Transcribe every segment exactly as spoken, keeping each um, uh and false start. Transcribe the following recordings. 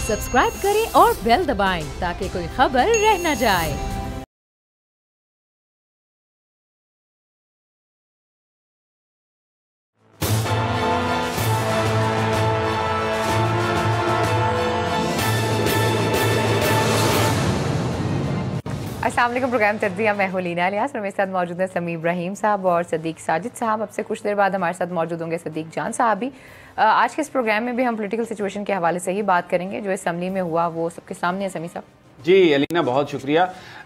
Subscribe करें और bell दबाएं ताकि कोई खबर रह न जाए। अस्सलाम वालेकुम। प्रोग्राम तर्जिया मैं हूं लीना इलियास और मेरे साथ मौजूद हैं समी इब्राहिम साहब और सदीक साजिद साहब। अब से कुछ देर बाद हमारे साथ मौजूद होंगे सदीक जान साहब भी। आज के इस प्रोग्राम में भी हम पॉलिटिकल सिचुएशन के हवाले से ही बात करेंगे जो असम्बली में हुआ, वो सबके सामने है। समी साहब जी अलीना बहुत शुक्रिया।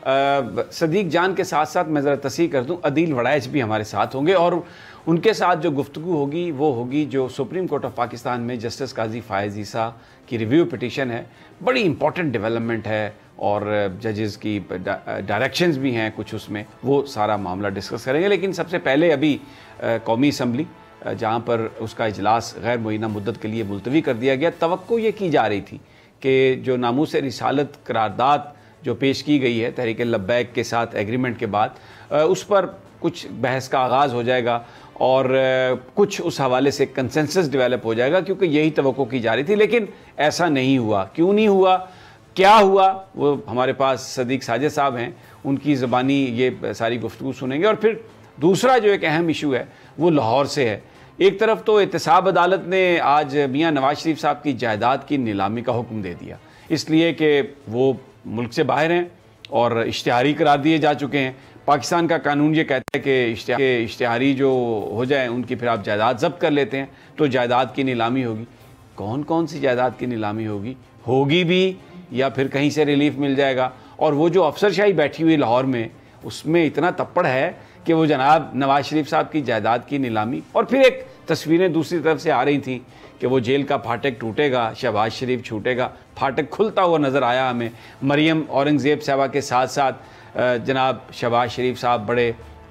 सदीक जान के साथ साथ मैं ज़रा तस्दीक कर दूं, अदील वड़ैच भी हमारे साथ होंगे और उनके साथ जो गुफ्तगू होगी वो होगी जो सुप्रीम कोर्ट ऑफ पाकिस्तान में जस्टिस काजी फायज़ ईसा की रिव्यू पिटीशन है। बड़ी इंपॉर्टेंट डेवलपमेंट है और जजेस की डायरेक्शंस भी हैं कुछ, उसमें वो सारा मामला डिस्कस करेंगे। लेकिन सबसे पहले अभी कौमी असम्बली जहाँ पर उसका इजलास गैर मुअय्यना मुद्दत के लिए मुलतवी कर दिया गया, तवक्को ये की जा रही थी कि जो नामूस रिसालत करारदाद जो पेश की गई है तहरीक लब्बैक के साथ एग्रीमेंट के बाद, उस पर कुछ बहस का आगाज़ हो जाएगा और कुछ उस हवाले से कंसेंसस डेवलप हो जाएगा, क्योंकि यही तवक्को की जा रही थी। लेकिन ऐसा नहीं हुआ। क्यों नहीं हुआ, क्या हुआ, वो हमारे पास सदीक साजिद साहब हैं, उनकी ज़बानी ये सारी गुफ्तगू सुनेंगे। और फिर दूसरा जो एक अहम इशू है वो लाहौर से है। एक तरफ तो एहतसाब अदालत ने आज मियाँ नवाज शरीफ साहब की जायदाद की नीलामी का हुक्म दे दिया, इसलिए कि वो मुल्क से बाहर हैं और इश्तिहारी करार दिए जा चुके हैं। पाकिस्तान का कानून ये कहता है कि इश्तिहारी जो हो जाए उनकी फिर आप जायदाद जब्त कर लेते हैं, तो जायदाद की नीलामी होगी। कौन कौन सी जायदाद की नीलामी होगी होगी भी या फिर कहीं से रिलीफ मिल जाएगा। और वो जो अफसरशाही बैठी हुई लाहौर में, उसमें इतना तप्पड़ है कि वो जनाब नवाज शरीफ साहब की जायदाद की नीलामी। और फिर एक तस्वीरें दूसरी तरफ से आ रही थी कि वो जेल का फाटक टूटेगा, शहबाज शरीफ छूटेगा, फाटक खुलता हुआ नज़र आया हमें। मरियम औरंगज़ेब साहबा के साथ साथ जनाब शहबाज शरीफ साहब बड़े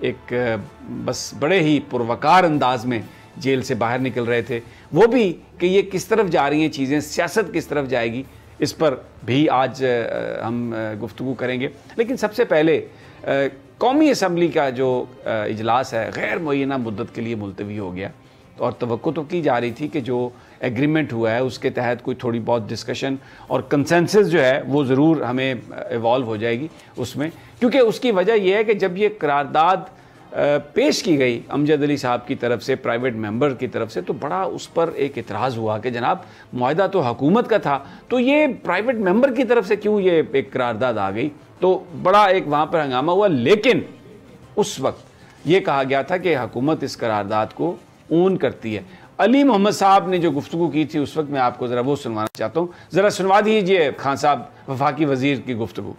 एक बस बड़े ही पुरवकार अंदाज में जेल से बाहर निकल रहे थे। वो भी कि ये किस तरफ जा रही हैं चीज़ें, सियासत किस तरफ जाएगी, इस पर भी आज हम गुफ्तगू करेंगे। लेकिन सबसे पहले कौमी असम्बली का जो इजलास है गैर मुअय्यना मुद्दत के लिए मुलतवी हो गया और तवक्को तो की जा रही थी कि जो एग्रीमेंट हुआ है उसके तहत कोई थोड़ी बहुत डिस्कशन और कंसेंसस जो है वो ज़रूर हमें इवॉल्व हो जाएगी उसमें। क्योंकि उसकी वजह यह है कि जब ये करारदाद पेश की गई अमजद अली साहब की तरफ से, प्राइवेट मेंबर की तरफ से, तो बड़ा उस पर एक इतराज़ हुआ कि जनाब मुआहदा तो हुकूमत का था, तो ये प्राइवेट मेंबर की तरफ से क्यों ये एक करारदाद आ गई। तो बड़ा एक वहाँ पर हंगामा हुआ। लेकिन उस वक्त ये कहा गया था कि हुकूमत इस करारदाद को ओन करती है। अली मोहम्मद साहब ने जो गुफ्तगू की थी उस वक्त मैं आपको ज़रा वो सुनवाना चाहता हूँ। ज़रा सुनवा दीजिए खान साहब वफाकी वज़ीर की गुफ्तगू।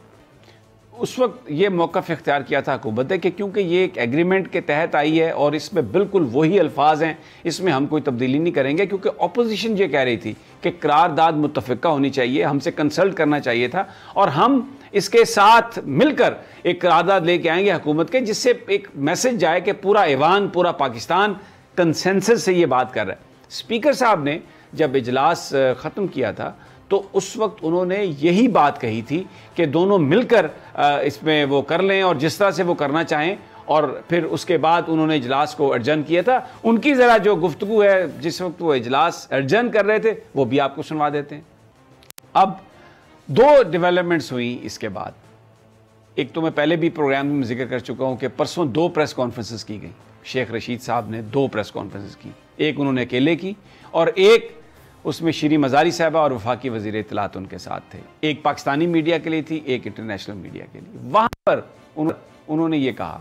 उस वक्त ये मौक़िफ़ इख्तियार किया था हुकूमत है कि क्योंकि ये एक एग्रीमेंट के तहत आई है और इसमें बिल्कुल वही अल्फाज हैं, इसमें हम कोई तब्दीली नहीं करेंगे, क्योंकि अपोजिशन ये कह रही थी कि करारदाद मुत्तफ़िक़ा होनी चाहिए, हमसे कंसल्ट करना चाहिए था और हम इसके साथ मिलकर एक करारदाद लेके आएंगे हुकूमत के, जिससे एक मैसेज जाए कि पूरा ईवान, पूरा पाकिस्तान कंसेंसस से ये बात कर रहा है। स्पीकर साहब ने जब इजलास ख़त्म किया था तो उस वक्त उन्होंने यही बात कही थी कि दोनों मिलकर इसमें वो कर लें और जिस तरह से वो करना चाहें। और फिर उसके बाद उन्होंने इजलास को एडजर्न किया था। उनकी ज़रा जो गुफ्तगू है जिस वक्त वो इजलास एडजर्न कर रहे थे वो भी आपको सुनवा देते हैं। अब दो डेवलपमेंट्स हुई इसके बाद। एक तो मैं पहले भी प्रोग्राम में जिक्र कर चुका हूँ कि परसों दो प्रेस कॉन्फ्रेंसेस की गई। शेख रशीद साहब ने दो प्रेस कॉन्फ्रेंसेस की, एक उन्होंने अकेले की और एक उसमें श्री मज़ारी साहबा और वफाकी वज़ीर इत्तलात उनके साथ थे। एक पाकिस्तानी मीडिया के लिए थी, एक इंटरनेशनल मीडिया के लिए। वहाँ पर उन्होंने ये कहा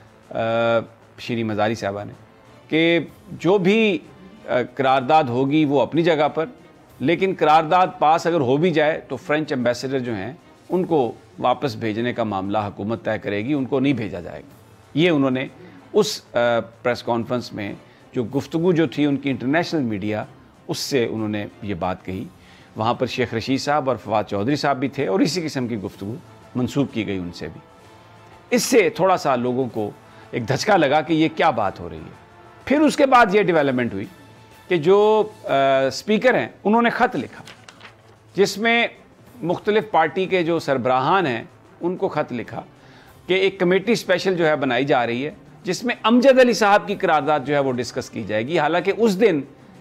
श्री मज़ारी साहबा ने कि जो भी करारदाद होगी वो अपनी जगह पर, लेकिन करारदाद पास अगर हो भी जाए तो फ्रेंच एम्बेसडर जो हैं उनको वापस भेजने का मामला हुकूमत तय करेगी, उनको नहीं भेजा जाएगा। ये उन्होंने उस प्रेस कॉन्फ्रेंस में जो गुफ्तगू जो थी उनकी इंटरनेशनल मीडिया, उससे उन्होंने ये बात कही। वहाँ पर शेख रशीद साहब और फवाद चौधरी साहब भी थे और इसी किस्म की गुफ्तगू मंसूब की गई उनसे भी। इससे थोड़ा सा लोगों को एक धचका लगा कि ये क्या बात हो रही है। फिर उसके बाद ये डेवलपमेंट हुई कि जो आ, स्पीकर हैं उन्होंने ख़त लिखा जिसमें मुख्तलिफ़ पार्टी के जो सरबराहान हैं उनको ख़त लिखा कि एक कमेटी स्पेशल जो है बनाई जा रही है जिसमें अमजद अली साहब की करारदाद जो है वो डिस्कस की जाएगी। हालांकि उस दिन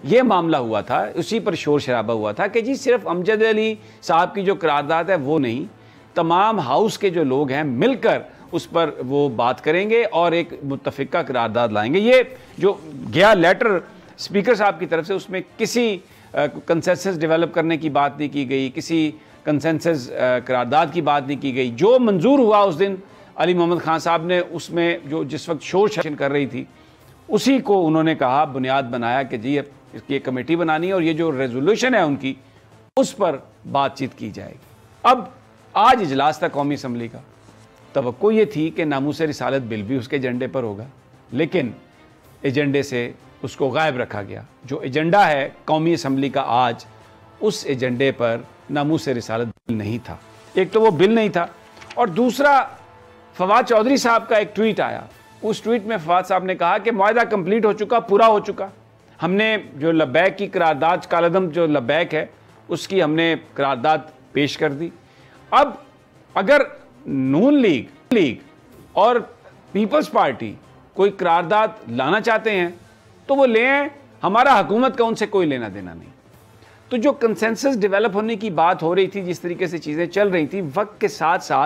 ये मामला हुआ था, उसी पर शोर शराबा हुआ था कि जी सिर्फ अमजद अली साहब की जो करारदाद है वो नहीं, तमाम हाउस के जो लोग हैं मिलकर उस पर वो बात करेंगे और एक मुत्तफ़िका करारदाद लाएंगे। ये जो गया लेटर स्पीकर साहब की तरफ से, उसमें किसी कंसेंसस डेवलप करने की बात नहीं की गई, किसी कंसेंसस करारदाद की बात नहीं की गई। जो मंजूर हुआ उस दिन अली मोहम्मद खान साहब ने, उसमें जो जिस वक्त शोर शासन कर रही थी, उसी को उन्होंने कहा, बुनियाद बनाया कि जी इसकी एक कमेटी बनानी है और ये जो रेजोल्यूशन है उनकी, उस पर बातचीत की जाएगी। अब आज इजलास था कौमी असम्बली का, तवक्को ये थी कि नामूस रिसालत बिल भी उसके एजेंडे पर होगा, लेकिन एजेंडे से उसको गायब रखा गया। जो एजेंडा है कौमी असम्बली का आज, उस एजेंडे पर नामूस रिसालत बिल नहीं था। एक तो वो बिल नहीं था, और दूसरा फवाद चौधरी साहब का एक ट्वीट आया। उस ट्वीट में फवाद साहब ने कहा कि मुआहदा कंप्लीट हो चुका, पूरा हो चुका, हमने जो लब्बैक की करारदाद, कालदम जो लब्बैक है उसकी हमने करारदाद पेश कर दी। अब अगर नून लीग लीग और पीपल्स पार्टी कोई करारदाद लाना चाहते हैं तो वो ले आए, हमारा हुकूमत का उनसे कोई लेना देना नहीं। तो जो कंसेंसस डेवलप होने की बात हो रही थी, जिस तरीके से चीज़ें चल रही थी, वक्त के साथ साथ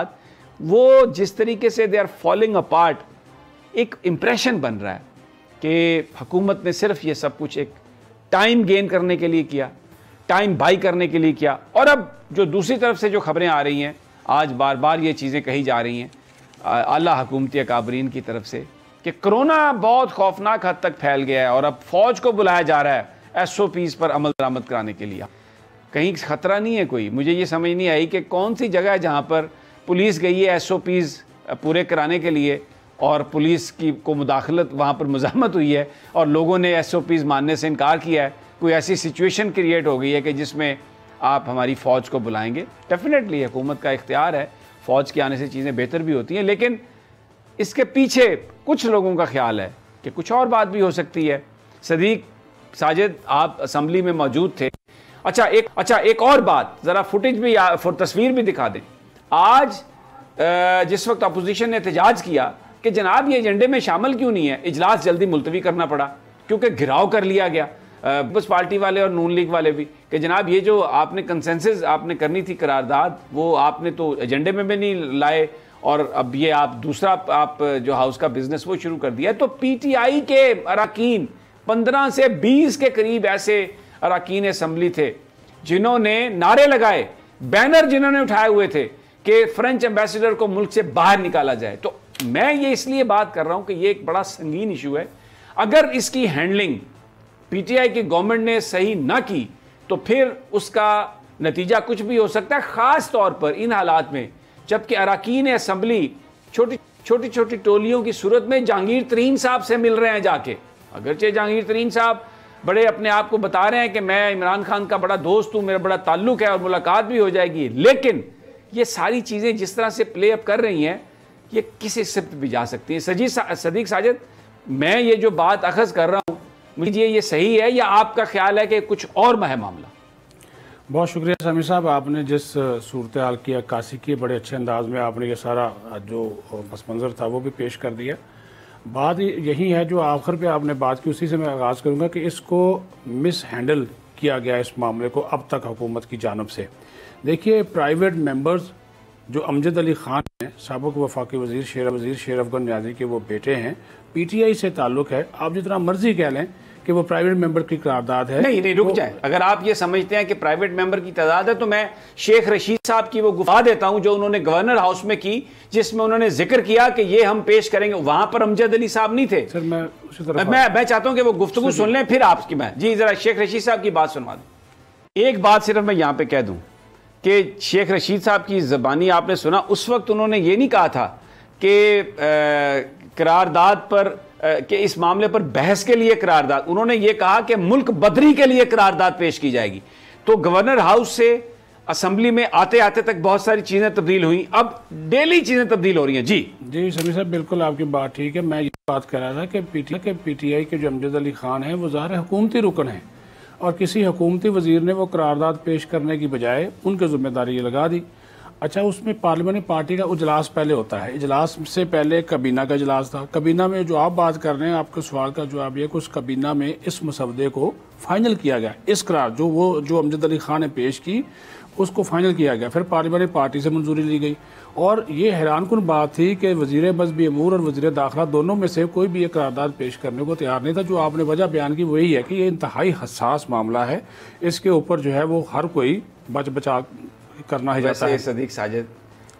वो जिस तरीके से दे आर फॉलिंग अपार्ट, एक इम्प्रेशन बन रहा है कि हुकूमत ने सिर्फ ये सब कुछ एक टाइम गेन करने के लिए किया, टाइम बाई करने के लिए किया। और अब जो दूसरी तरफ से जो खबरें आ रही हैं, आज बार बार ये चीज़ें कही जा रही हैं आला हुकूमती अकाबरीन की तरफ से कि कोरोना बहुत खौफनाक हद तक फैल गया है और अब फौज को बुलाया जा रहा है एस ओ पीज़ पर अमल दरामद कराने के लिए। कहीं खतरा नहीं है कोई? मुझे ये समझ नहीं आई कि कौन सी जगह है जहाँ पर पुलिस गई है एस ओ पीज़ पूरे कराने के लिए और पुलिस की को मुदाखलत वहाँ पर मज़ाहमत हुई है और लोगों ने एस ओ पीज़ मानने से इनकार किया है। कोई ऐसी सिचुएशन क्रिएट हो गई है कि जिसमें आप हमारी फ़ौज को बुलाएंगे। डेफिनेटली हुकूमत का इख्तियार है, फ़ौज के आने से चीज़ें बेहतर भी होती हैं, लेकिन इसके पीछे कुछ लोगों का ख्याल है कि कुछ और बात भी हो सकती है। सदीक साजिद, आप असम्बली में मौजूद थे। अच्छा एक अच्छा एक और बात, ज़रा फुटेज भी या तस्वीर भी दिखा दें। आज जिस वक्त अपोजिशन ने एहतजाज किया कि जनाब ये एजेंडे में शामिल क्यों नहीं है, इजलास जल्दी मुलतवी करना पड़ा क्योंकि घिराव कर लिया गया बस पार्टी वाले और नून लीग वाले भी कि जनाब ये जो आपने कंसेंसस आपने करनी थी करारदाद, वो आपने तो एजेंडे में भी नहीं लाए और अब ये आप दूसरा आप जो हाउस का बिजनेस वो शुरू कर दिया। तो पीटीआई के अरकान पंद्रह से बीस के करीब ऐसे अरकान असम्बली थे जिन्होंने नारे लगाए, बैनर जिन्होंने उठाए हुए थे कि फ्रेंच एम्बेसडर को मुल्क से बाहर निकाला जाए। तो मैं ये इसलिए बात कर रहा हूं कि ये एक बड़ा संगीन इशू है। अगर इसकी हैंडलिंग पीटीआई की गवर्नमेंट ने सही ना की तो फिर उसका नतीजा कुछ भी हो सकता है, खास तौर पर इन हालात में जबकि अरकान असम्बली छोटी छोटी छोटी टोलियों की सूरत में जहांगीर तरीन साहब से मिल रहे हैं जाके। अगरचे जहांगीर तरीन साहब बड़े अपने आप को बता रहे हैं कि मैं इमरान खान का बड़ा दोस्त हूं, मेरा बड़ा ताल्लुक है और मुलाकात भी हो जाएगी, लेकिन ये सारी चीज़ें जिस तरह से प्ले अप कर रही हैं ये किसी सिफ्त भी जा सकती हैं। सजी सदीक साजिद, मैं ये जो बात अखज़ कर रहा हूँ, मुझे ये सही है या आपका ख्याल है कि कुछ और है मामला? बहुत शुक्रिया समीर साहब, आपने जिस सूरत हाल की अक्कासी की बड़े अच्छे अंदाज में आपने ये सारा जो पस मंज़र था वो भी पेश कर दिया। बात यही है जो आखिर पे आपने बात की, उसी से मैं आगाज़ करूँगा कि इसको मिस हैंडल किया गया इस मामले को अब तक हुकूमत की जानब से। देखिए, प्राइवेट मेंबर्स जो अमजद अली खान हैं, साबिक़ वफाकी वज़ीर शेर वज़ीर शेर अफगन न्याज़ी के वो बेटे हैं, पीटीआई से ताल्लुक़ है। आप जितना मर्जी कह लें कि वो प्राइवेट मेंबर की करारदाद है। नहीं नहीं रुक जाए, अगर आप ये समझते हैं कि प्राइवेट मेंबर की तादाद है तो मैं शेख रशीद साहब की वो गुफ्ता देता हूं जो उन्होंने गवर्नर हाउस में की, जिसमें उन्होंने जिक्र किया कि ये हम पेश करेंगे। वहां पर अमजद अली साहब नहीं थे। सर मैं उसी तरफ मैं मैं चाहता हूं कि वो गुफ्तगू सुन लें, फिर आपकी मैं जी जरा शेख रशीद साहब की बात सुनवा दूं। एक बात सिर्फ मैं यहां पर कह दूं कि शेख रशीद साहब की ज़बानी आपने सुना, उस वक्त उन्होंने ये नहीं कहा था कि करारदाद पर कि इस मामले पर बहस के लिए करारदाद, उन्होंने ये कहा कि मुल्क बदरी के लिए करारदाद पेश की जाएगी। तो गवर्नर हाउस से असम्बली में आते आते तक बहुत सारी चीज़ें तब्दील हुई, अब डेली चीज़ें तब्दील हो रही हैं। जी जी समीर साहब, बिल्कुल आपकी बात ठीक है। मैं ये बात कर रहा था कि पीटीआई के पीटीआई के जो अमजद अली खान हैं वो ज़ाहिर हुकूमती रुकन हैं और किसी हुकूमती वज़ीर ने वो करारदाद पेश करने की बजाय उनकी जिम्मेदारी ये लगा दी। अच्छा, उसमें पार्लियामेंट्री पार्टी का इजलास पहले होता है, इजलास से पहले कबीना का इजलास था। कबीना में जो आप बात कर रहे हैं, आपके सवाल का जवाब ये कि उस कबीना में इस मसवदे को फाइनल किया गया, इस करार जो वो जो अमजद अली खान ने पेश की उसको फाइनल किया गया, फिर पार्लियामेंट्री पार्टी से मंजूरी ली गई। और ये हैरानकुन बात थी कि वज़ीर मज़हबी अमूर और वज़ीर दाखिला दोनों में से कोई भी एक करारदाद पेश करने को तैयार नहीं था। जो आपने वजह बयान की वही है कि ये इंतहाई हसास मामला है, इसके ऊपर जो है वो हर कोई बच बचा करना ही जाता है। सदीक साजिद,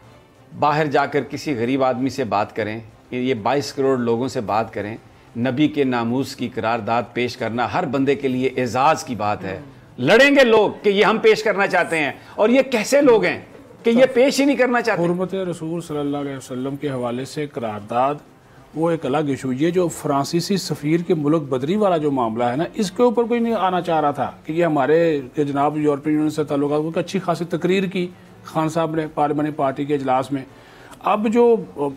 बाहर जाकर किसी गरीब आदमी से बात करें, ये बाईस करोड़ लोगों से बात करें, नबी के नामूस की करारदाद पेश करना हर बंदे के लिए एजाज़ की बात है। लड़ेंगे लोग कि ये हम पेश करना चाहते हैं, और ये कैसे लोग हैं कि ये पेश ही नहीं करना चाहते। हुर्मत रसूल सल्लल्लाहु अलैहि वसल्लम के हवाले से करारदाद वो एक अलग इशू, ये जो फ्रांसीसी सफ़ीर के मुल्क बदरी वाला जो मामला है ना, इसके ऊपर कोई नहीं आना चाह रहा था कि ये हमारे जनाब यूरोपियन यूनियन से ताल्लुकात को अच्छी खासी तकरीर की खान साहब ने पार्लियामेंट्री पार्टी के इजलास में। अब जो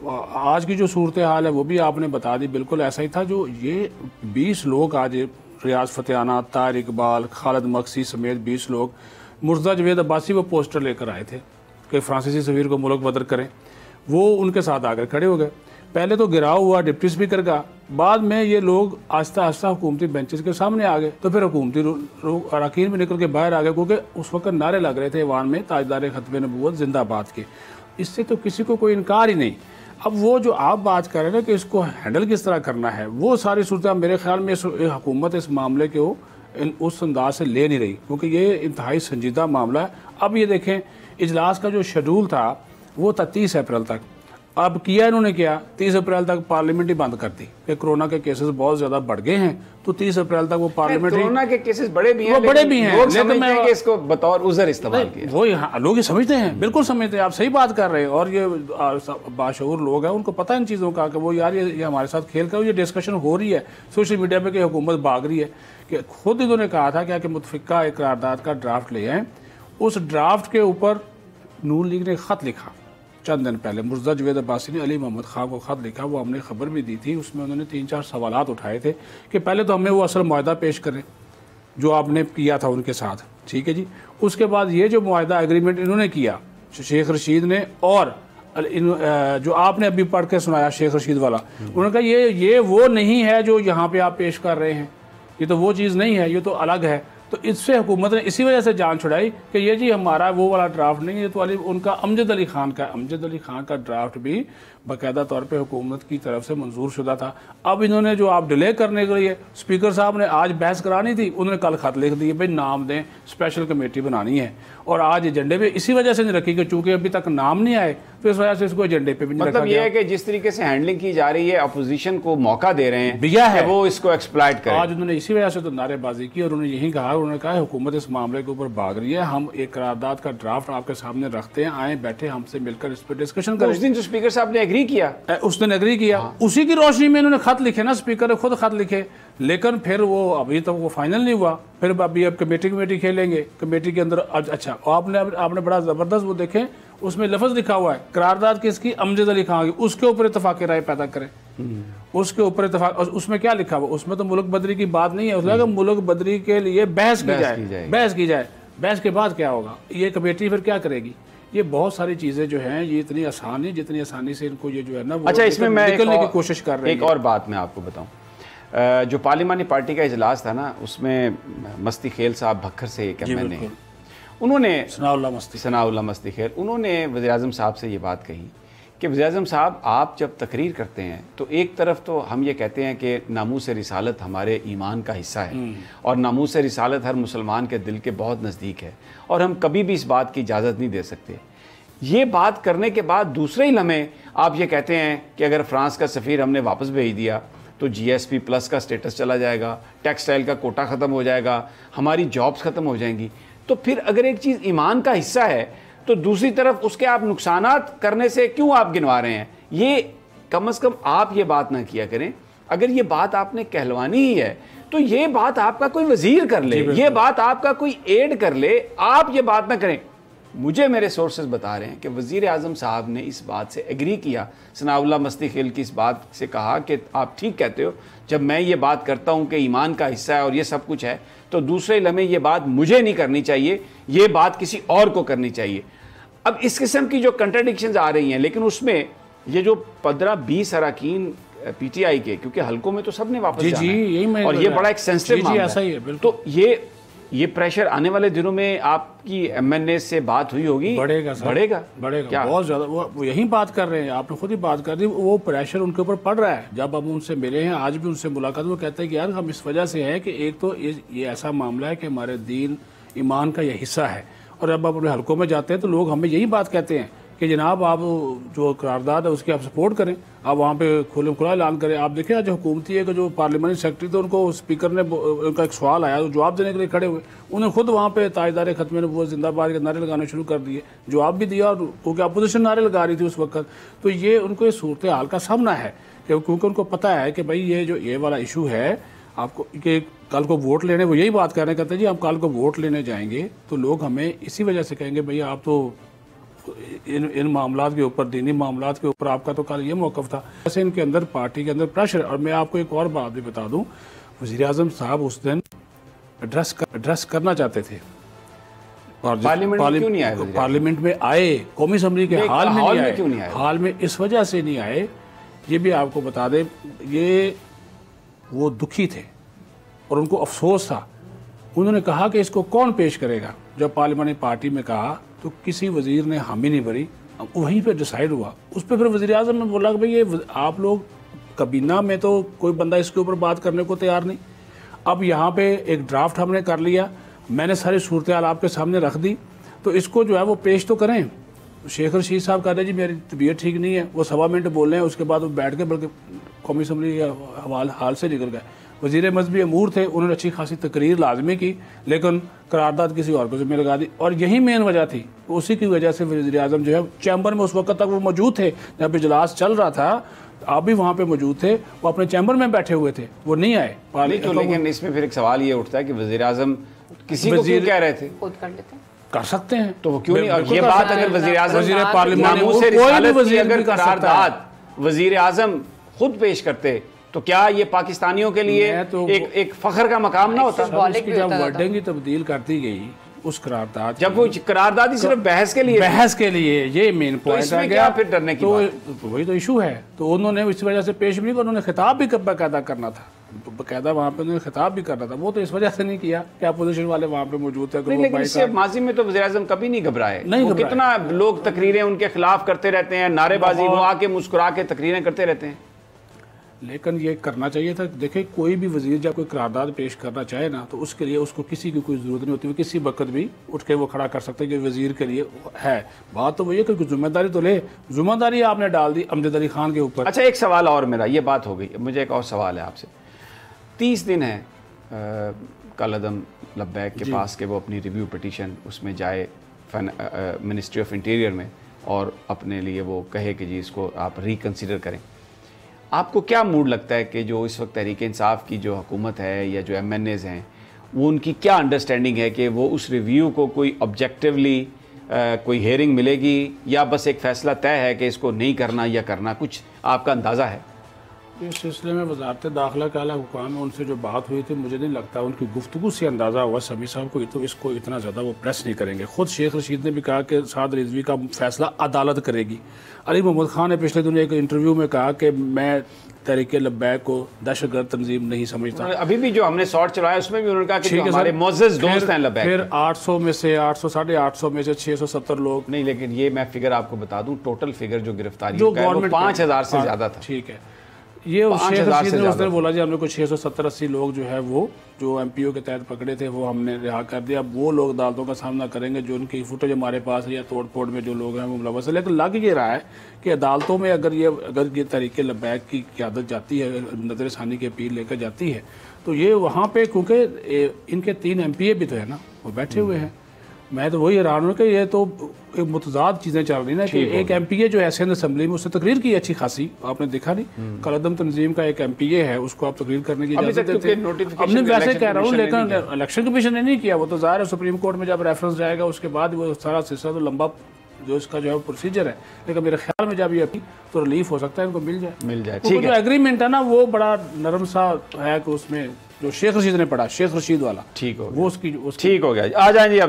आज की जो सूरत हाल है वो भी आपने बता दी, बिल्कुल ऐसा ही था। जो ये बीस लोग आज रियाज फतेहाना, तार इकबाल, खालिद मक्सी समेत बीस लोग, मुर्तज़ा जवेद अब्बासी वो पोस्टर लेकर आए थे कि फ्रांसीसी सफ़ीर को मुल्क बदर करें, वो उनके साथ आकर खड़े हो गए। पहले तो गिराव हुआ डिप्टी स्पीकर का, बाद में ये लोग आहिस्ता आहिस्ता हुकूमती बेंचेस के सामने आ गए, तो फिर हुकूमती अरकान भी निकल के बाहर आ गए, क्योंकि उस वक्त नारे लग रहे थे ईवान में ताजदार खतबे नबूवत जिंदाबाद के। इससे तो किसी को कोई इनकार ही नहीं। अब वो जो आप बात कर रहे हैं ना कि इसको हैंडल किस तरह करना है, वो सारी सूरत मेरे ख्याल में हुकूमत इस मामले को उस अंदाज से ले नहीं रही, क्योंकि ये इंतहाई संजीदा मामला है। अब ये देखें, इजलास का जो शेड्यूल था वो था तीस अप्रैल तक। अब किया इन्होंने क्या, तीस अप्रैल तक पार्लियामेंट ही बंद कर दी कि कोरोना के केसेस बहुत ज्यादा बढ़ गए हैं, तो तीस अप्रैल तक वो पार्लियामेंट, कोरोना के केसेस बड़े भी हैं, वो बड़े भी हैं, लोग समझते हैं कि इसको बतौर उज़र इस्तेमाल किया। वो यहाँ लोग ये समझते हैं, बिल्कुल समझते हैं, आप सही बात कर रहे हैं। और ये बाशऊर लोग हैं, उनको पता है इन चीज़ों का कि वो यार ये, ये हमारे साथ खेल कर ये डिस्कशन हो रही है सोशल मीडिया पे कि हुकूमत भाग रही है। कि खुद इन्होंने कहा था क्या कि मुतफ़िका एक करारदाद का ड्राफ्ट ले आए, उस ड्राफ्ट के ऊपर नून लीग ने ख़त लिखा चंद दिन पहले, मुर्तज़ा जवेद अब्बासी ने अली मोहम्मद खान को ख़त लिखा, वो हमने खबर भी दी थी। उसमें उन्होंने तीन चार सवालात उठाए थे कि पहले तो हमें वो असल मुआहदा पेश करें जो आपने किया था उनके साथ, ठीक है जी। उसके बाद ये जो मुआहदा एग्रीमेंट इन्होंने किया शेख रशीद ने, और जो आपने अभी पढ़ के सुनाया शेख रशीद वाला, उन्होंने कहा ये ये वो नहीं है जो यहाँ पे आप पेश कर रहे हैं, ये तो वो चीज़ नहीं है, ये तो अलग है। तो इससे हुकूमत ने इसी वजह से जान छुड़ाई कि ये जी हमारा वो वाला ड्राफ्ट नहीं है, तो अली उनका अमजद अली खान का अमजद अली खान का ड्राफ्ट भी बाकायदा तौर पे हुकूमत की तरफ से मंजूर शुदा था। अब इन्होंने जो आप डिले करने के लिए स्पीकर साहब ने आज बहस करानी थी, उन्होंने कल खत लिख दिए भाई नाम दें, स्पेशल कमेटी बनानी है, और आज एजेंडे पे इसी वजह से नहीं रखी कि चूंकि अभी तक नाम नहीं आए, तो इस वजह से इसको एजेंडे पे भी नहीं रखा गया। मतलब ये है कि जिस तरीके से हैंडलिंग की जा रही है, अपोजिशन को मौका दे रहे हैं दिया है वो इसको एक्सप्लॉइट करें। आज उन्होंने इसी वजह से तो नारेबाजी की, और उन्होंने यही कहा, उन्होंने कहा हुकूमत इस मामले के ऊपर भाग रही है, हम एक करारदाद का ड्राफ्ट आपके सामने रखते हैं, आए बैठे हमसे मिलकर इस पर डिस्कशन करें। उस दिन जो स्पीकर साहब ने एग्री किया, उस दिन एग्री किया, हाँ। उसी की रोशनी में इन्होंने खत लिखे ना, स्पीकर ने खुद खत लिखे, लेकिन फिर वो अभी तक तो वो फाइनल नहीं हुआ। फिर अभी अब कमेटी कमेटी खेलेंगे, कमेटी के अंदर अच्छा आपने आपने बड़ा जबरदस्त वो देखें, उसमें लफ्ज लिखा हुआ है करारदाद किसकी, अमजद अली खान की, उसके ऊपर इत्तफाक राय पैदा करें, उसके ऊपर इत्तफाक। उसमें क्या लिखा हुआ, उसमें तो मुल्क बदरी की बात नहीं है, उसमें मुल्क बदरी के लिए बहस की जाए, बहस की जाए, बहस के बाद क्या होगा, ये कमेटी फिर क्या करेगी। ये बहुत सारी चीजें जो हैं ये इतनी आसान है, जितनी आसानी से इनको ये जो है ना वो अच्छा इसमें मैं निकलने की कोशिश कर रहे हैं। एक और बात मैं आपको बताऊं, जो पार्लियामानी पार्टी का इजलास था ना, उसमें मस्ती खेल साहब भक्खर से एक एम एन ए, उन्होंने सनाउल्लाह मस्ती सनाउल्लाह मस्ती खेल, उन्होंने वज़ीर-ए-आज़म साहब से ये बात कही कि वज़ीर-ए-आज़म साहब आप जब तकरीर करते हैं तो एक तरफ तो हम ये कहते हैं कि नामूस रिसालत हमारे ईमान का हिस्सा है, और नामूस रिसालत हर मुसलमान के दिल के बहुत नज़दीक है, और हम कभी भी इस बात की इजाज़त नहीं दे सकते। ये बात करने के बाद दूसरे ही लम्हे आप ये कहते हैं कि अगर फ्रांस का सफ़ीर हमने वापस भेज दिया तो जीएसपी प्लस का स्टेटस चला जाएगा, टेक्सटाइल का कोटा ख़त्म हो जाएगा, हमारी जॉब्स ख़त्म हो जाएंगी। तो फिर अगर एक चीज़ ईमान का हिस्सा है तो दूसरी तरफ उसके आप नुकसानात करने से क्यों आप गिनवा रहे हैं। ये कम अज़ कम आप ये बात ना किया करें। अगर ये बात आपने कहलवानी ही है तो ये बात आपका कोई वजीर कर ले, ये बात आपका कोई एड कर ले, आप ये बात ना करें। मुझे मेरे सोर्सेज बता रहे हैं कि वज़ीर आज़म साहब ने इस बात से एग्री किया, सनाउल्लाह मस्ती खेल की इस बात से कहा कि आप ठीक कहते हो, जब मैं ये बात करता हूँ कि ईमान का हिस्सा है और ये सब कुछ है तो दूसरे लम्हे ये बात मुझे नहीं करनी चाहिए, ये बात किसी और को करनी चाहिए। अब इस किस्म की जो कंट्राडिक्शंस आ रही हैं, लेकिन उसमें ये जो पंद्रह बीस अरकान पीटीआई के, क्योंकि हल्कों में तो सब ने वापस जी जाना जी है, यही मैं और ये बड़ा एक सेंसिटिव मामला ऐसा ही है, है। तो ये ये प्रेशर आने वाले दिनों में आपकी एमएनए से बात हुई होगी, बढ़ेगा सर, बढ़ेगा बढ़ेगा क्या? बहुत ज्यादा। वो, वो यही बात कर रहे हैं, आपने खुद ही बात कर दी, वो प्रेशर उनके ऊपर पड़ रहा है। जब हम उनसे मिले हैं, आज भी उनसे मुलाकात, वो कहते हैं कि यार हम इस वजह से है कि एक तो ये, ये ऐसा मामला है कि हमारे दीन ईमान का ये हिस्सा है, और जब आप अपने हल्कों में जाते हैं तो लोग हमें यही बात कहते हैं कि जनाब आप जो करारदाद है उसकी आप सपोर्ट करें, आप वहाँ पे खुले खुला ऐलान करें। आप देखें आज हुकूमती है कि जो पार्लियामेंट्री सेक्रेटरी थे, उनको स्पीकर ने, उनका एक सवाल आया, जवाब देने के लिए खड़े हुए, उन्होंने खुद वहाँ पे ताजदार खत्मे वो जिंदाबाद के नारे लगाने शुरू कर दिए, जवाब भी दिया, और क्योंकि अपोजिशन नारे लगा रही थी उस वक्त। तो ये उनको इस सूरत हाल का सामना है, क्योंकि उनको पता है कि भाई ये जो ये वाला इशू है आपको, कि कल को वोट लेने, वो यही बात करने कहते हैं जी हम कल को वोट लेने जाएंगे तो लोग हमें इसी वजह से कहेंगे भैया आप तो इन इन मामलात के ऊपर, दीनी मामलात के ऊपर आपका तो कल ये मौक़िफ़ था। ऐसे इनके अंदर पार्टी के अंदर प्रेशर। और मैं आपको एक और बात भी बता दूं, वज़ीर आज़म साहब उस दिन एड्रेस कर, एड्रेस करना चाहते थे, और पार्लियामेंट में क्यों नहीं आए? पार्लियामेंट में आए, कौमी असम्बली के हाल में नहीं आए, क्यों नहीं आए? हाल में इस वजह से नहीं आए, ये भी आपको बता दें, ये वो दुखी थे और उनको अफसोस था। उन्होंने कहा कि इसको कौन पेश करेगा। जब पार्लियामेंट्री पार्टी में कहा तो किसी वजीर ने हामी नहीं भरी, वहीं पे डिसाइड हुआ। उस पर फिर वज़ीर आज़म ने बोला कि भाई ये आप लोग कबीना में तो कोई बंदा इसके ऊपर बात करने को तैयार नहीं। अब यहाँ पे एक ड्राफ्ट हमने कर लिया, मैंने सारी सूरत हाल आपके सामने रख दी, तो इसको जो है वो पेश तो करें। शेख रशीद साहब कह रहे जी मेरी तबीयत ठीक नहीं है, वो सवा मिनट बोल रहे हैं, उसके बाद वो बैठ के बल्कि कौमी असम्बली हवाल हाल से निकल गए। वज़ीर मजहबी अमूर थे, उन्होंने अच्छी खासी तकरीर लाजमी की, लेकिन करारदाद किसी और को ज़िम्मे लगा दी, और यही मेन वजह थी। उसी की वजह से वज़ीर आज़म जो है चैम्बर में उस वक्त तक वो मौजूद थे, जब इजलास चल रहा था, आप भी वहाँ पे मौजूद थे, वो अपने चैम्बर में बैठे हुए थे, वो नहीं आए। नहीं तो लेकिन इसमें फिर एक सवाल ये उठता है कि वज़ीर आज़म किसी को क्यों कह रहे थे? खुद कर लेते हैं, कर सकते हैं, तो वो क्यों नहीं? और ये बात अगर वज़ीर आज़म वज़ीर पार्लियामेंट कोई भी वज़ीर अगर करारदाद वज़ीर आज़म खुद पेश करते तो क्या ये पाकिस्तानियों के लिए तो एक एक फख्र का मकाम ना होता? उसकी जब वर्डिंग की तब्दील कर दी गई उस करारदाद, जब वो करारदाद ही सिर्फ बहस के लिए बहस के लिए, ये मेन पॉइंट आ गया, फिर डरने की तो वही तो इशू है। तो उन्होंने इस वजह से पेश भी नहीं, उन्होंने खिताब भी बाकायदा करना था, बाकायदा वहाँ पे उन्होंने खिताब भी करना था, वो तो इस वजह से नहीं किया कि अपोजिशन वाले वहाँ पे मौजूद थे। लेकिन इससे माजी में तो वज़ीर आज़म कभी नहीं घबराए, नहीं कितना लोग तकरीरें उनके खिलाफ करते रहते हैं, नारेबाजी, वो आके मुस्कुरा के तकरीरें करते रहते हैं। लेकिन ये करना चाहिए था। देखिए कोई भी वजीर जब कोई करारदाद पेश करना चाहे ना, तो उसके लिए उसको किसी की कोई ज़रूरत नहीं होती, वो किसी वक्त भी उठ के वो खड़ा कर सकते हैं कि वजीर के लिए है। बात तो वही है कि जिम्मेदारी तो ले, जिम्मेदारी आपने डाल दी अमजद अली खान के ऊपर। अच्छा एक सवाल और मेरा, ये बात हो गई, मुझे एक और सवाल है आपसे। तीस दिन है कलअदम लब्बैक के पास कि वो अपनी रिव्यू पिटीशन उसमें जाए मिनिस्ट्री ऑफ इंटीरियर में, और अपने लिए वो कहे कि जी इसको आप रिकन्सिडर करें। आपको क्या मूड लगता है कि जो इस वक्त तहरीक इंसाफ की जो हुकूमत है या जो एम एन एज़ हैं, वो उनकी क्या अंडरस्टैंडिंग है कि वो उस रिव्यू को कोई ऑब्जेक्टिवली कोई हेयरिंग मिलेगी, या बस एक फ़ैसला तय है कि इसको नहीं करना या करना? कुछ आपका अंदाज़ा है? इस सिलसिले में वज़ारत दाखिला के आला हुकाम में उनसे जो बात हुई थी, मुझे नहीं लगता उनकी गुफ्तगू से अंदाज़ा हुआ समी साहब को तो इसको इतना ज़्यादा वो प्रेस नहीं करेंगे। खुद शेख रशीद ने भी कहा कि साद रिजवी का फैसला अदालत करेगी। अली मोहम्मद खान ने पिछले दिनों एक इंटरव्यू में कहा कि मैं तहरीक लब्बैक को दहशतगर्द तंजीम नहीं समझता। अभी भी जो हमने शॉर्ट चलाया उसमें भी उन्होंने कहा कि हमारे मोअज़्ज़ज़ दोस्त हैं लब्बैक। फिर आठ सौ में से आठ सौ साढ़े आठ सौ में से छः सौ सत्तर लोग नहीं, लेकिन ये मैं फिगर आपको बता दूं, टोटल फिगर जो गिरफ्तारी जो गवर्नमेंट पाँच हज़ार से ज़्यादा था। ठीक है, ये शेख रशीद ने उसने बोला जी हमने कुछ छः सौ सत्तर अस्सी लोग जो है वो जो एम पी ओ के तहत पकड़े थे वो हमने रिहा कर दिया। अब वो लोग अदालतों का सामना करेंगे जो उनकी फुटेज हमारे पास है या तोड़ फोड़ में जो लोग हैं वो मुलव्वस है। लेकिन लग ये रहा है कि अदालतों में अगर ये अगर ये तहरीक लब्बैक की क़यादत जाती है, नज़र सानी की अपील लेकर जाती है, तो ये वहाँ पर क्योंकि इनके तीन एम पी ए भी तो है ना, वो बैठे हुए हैं। मैं तो वही हैरान हूँ कि ये तो एक मुतजाद चीज़ें चल रही ना कि एक एम पी ए जो है सिंध असम्बली में उससे तकरीर की अच्छी खासी, आपने देखा नहीं, कलअदम तंजीम का एक एम पी ए है, उसको आप तकरीर करने की इजाज़त देते हैं। अब मैं वैसे कह रहा हूँ, लेकिन इलेक्शन कमीशन ने नहीं किया। वो तो ज़ाहिर है सुप्रीम कोर्ट में जब रेफरेंस जाएगा उसके बाद वो सारा सिलसिला तो लंबा जो इसका जो है प्रोसीजर है, लेकिन मेरे ख्याल में जब ये तो रिलीफ हो सकता है, इनको मिल जाए मिल जाए ठीक है। जो एग्रीमेंट है ना वो बड़ा नरम सा है कि उसमें जो शेख रशीद ने पढ़ा, शेख रशीद वाला, ठीक हो वो उसकी ठीक हो गया। आ जाएंगे अब जनाब।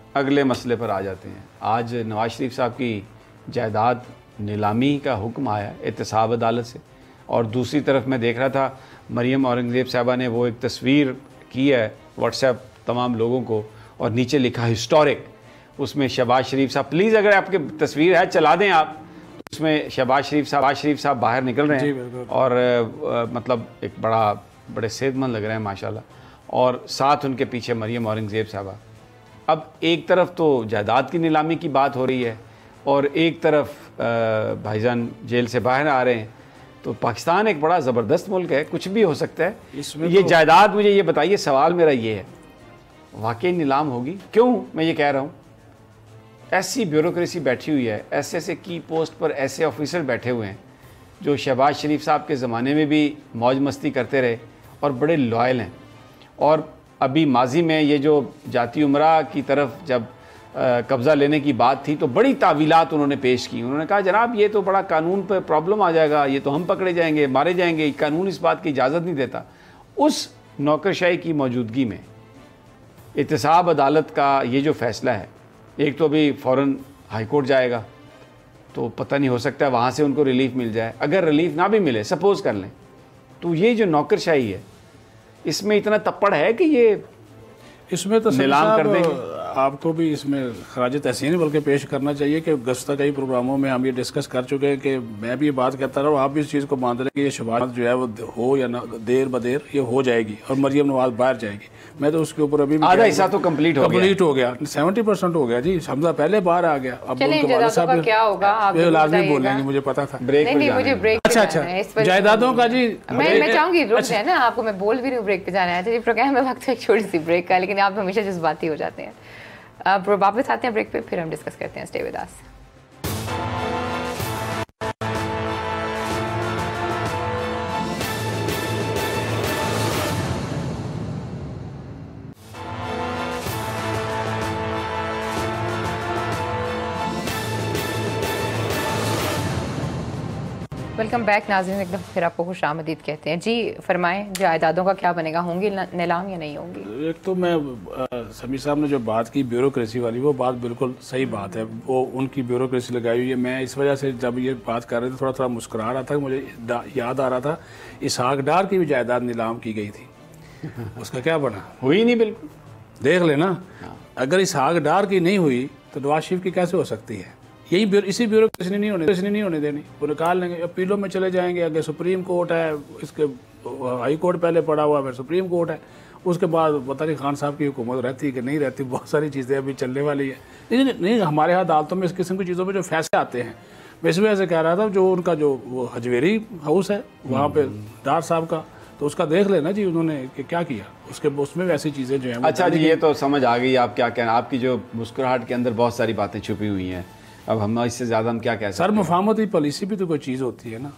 अगले मसले पर आ जाते हैं। आज नवाज शरीफ साहब की जायदाद नीलामी का हुक्म आया एहतसाब अदालत से, और दूसरी तरफ मैं देख रहा था मरियम औरंगज़ेब साहबा ने वो एक तस्वीर की है व्हाट्सएप तमाम लोगों को, और नीचे लिखा हिस्टोरिक, उसमें शहबाज शरीफ साहब, प्लीज़ अगर आपकी तस्वीर है चला दें आप, उसमें शहबाज शरीफ साहब शहबाज शरीफ साहब बाहर निकल रहे हैं और आ, मतलब एक बड़ा बड़े सेहतमंद लग रहे हैं माशाल्लाह, और साथ उनके पीछे मरियम औरंगज़ेब साहबा। अब एक तरफ तो जायदाद की नीलामी की बात हो रही है और एक तरफ भाईजान जेल से बाहर आ रहे हैं, तो पाकिस्तान एक बड़ा ज़बरदस्त मुल्क है, कुछ भी हो सकता है इसमें। ये तो जायदाद मुझे ये बताइए, सवाल मेरा ये है, वाकई नीलाम होगी? क्यों मैं ये कह रहा हूँ, ऐसी ब्यूरोक्रेसी बैठी हुई है, ऐसे ऐसे की पोस्ट पर ऐसे ऑफिसर बैठे हुए हैं जो शहबाज शरीफ साहब के ज़माने में भी मौज मस्ती करते रहे और बड़े लॉयल हैं। और अभी माजी में ये जो जाती उमरा की तरफ जब कब्ज़ा लेने की बात थी तो बड़ी तावीलात उन्होंने पेश की। उन्होंने कहा जनाब ये तो बड़ा कानून पर प्रॉब्लम आ जाएगा, ये तो हम पकड़े जाएंगे, मारे जाएंगे, कानून इस बात की इजाज़त नहीं देता। उस नौकरशाही की मौजूदगी में एहतसाब अदालत का ये जो फ़ैसला है, एक तो अभी फ़ौरन हाई कोर्ट जाएगा, तो पता नहीं हो सकता है वहाँ से उनको रिलीफ मिल जाए। अगर रिलीफ ना भी मिले, सपोज़ कर लें, तो ये जो नौकरशाही है इसमें इतना तप्पड़ है कि ये इसमें तो नीलाम कर देंगे। आपको भी इसमें खराज तहसीन बल्कि पेश करना चाहिए कि गुज़श्ता कई प्रोग्रामों में हम ये डिस्कस कर चुके हैं कि मैं भी ये बात कहता रहा हूँ, आप भी इस चीज़ को मान रहे हैं कि ये शबात जो है वो हो या ना देर बदेर ये हो जाएगी और मरियम नवाज बाहर जाएगी। मैं तो उसके ऊपर अभी आधा हिस्सा तो कंप्लीट हो गया कंप्लीट हो गया सेवेंटी परसेंट हो गया जी। हमजा पहले बाहर आ गया। अब क्या होगा लाजमी बोलेंगे, मुझे पता था। ब्रेक अच्छा अच्छा जायदादों का जी मैं चाहूंगी रुक जाए ना, आपको मैं बोल भी रही हूँ ब्रेक पे जाना है तो प्रोग्राम में वक्त एक छोटी सी ब्रेक का, लेकिन आप हमेशा जज्बाती हो जाते हैं। अब वापस आते हैं ब्रेक पे, फिर हम डिस्कस करते हैं। Stay with us. Welcome back नाज़रीन, एकदम फिर आपको खुश आमदीद कहते हैं जी। फरमाएं जायदादों का क्या बनेगा, होंगी नीलाम या नहीं होंगी? एक तो मैं समीर साहब ने जो बात की ब्यूरोक्रेसी वाली, वो बात बिल्कुल सही बात है, वो उनकी ब्यूरोक्रेसी लगाई हुई है। मैं इस वजह से जब ये बात कर रहे थे थोड़ा थोड़ा मुस्कुरा रहा था, मुझे याद आ रहा था इसहाक डार की भी जायदाद नीलाम की गई थी, उसका क्या बना? हुई नहीं, बिल्कुल देख लेना। अगर इसहाक डार की नहीं हुई तो नवाज शरीफ की कैसे हो सकती है? यही इसी ब्यूरोक्रेसी नहीं होने नहीं होने देनी, वो निकाल लेंगे, अपीलों में चले जाएंगे, आगे सुप्रीम कोर्ट है, इसके हाई कोर्ट पहले पड़ा हुआ, फिर सुप्रीम कोर्ट है, उसके बाद पता नहीं खान साहब की हुकूमत रहती है कि नहीं रहती, बहुत सारी चीज़ें अभी चलने वाली है। लेकिन नहीं, हमारे यहाँ अदालतों में इस किस्म की चीज़ों पर जो फैसले आते हैं, मैं इस वजह से कह रहा था जो उनका जो वो हजवेरी हाउस है वहाँ पे डार साहब का, तो उसका देख लेना जी उन्होंने कि क्या किया, उसके उसमें वैसी चीज़ें जो हैं। अच्छा जी, ये तो समझ आ गई आप क्या कहना, आपकी जो मुस्कुराहट के अंदर बहुत सारी बातें छुपी हुई हैं, अब हम इससे ज़्यादा हम क्या कह सकते हैं? सर मफामती पॉलिसी भी तो कोई चीज़ होती है ना।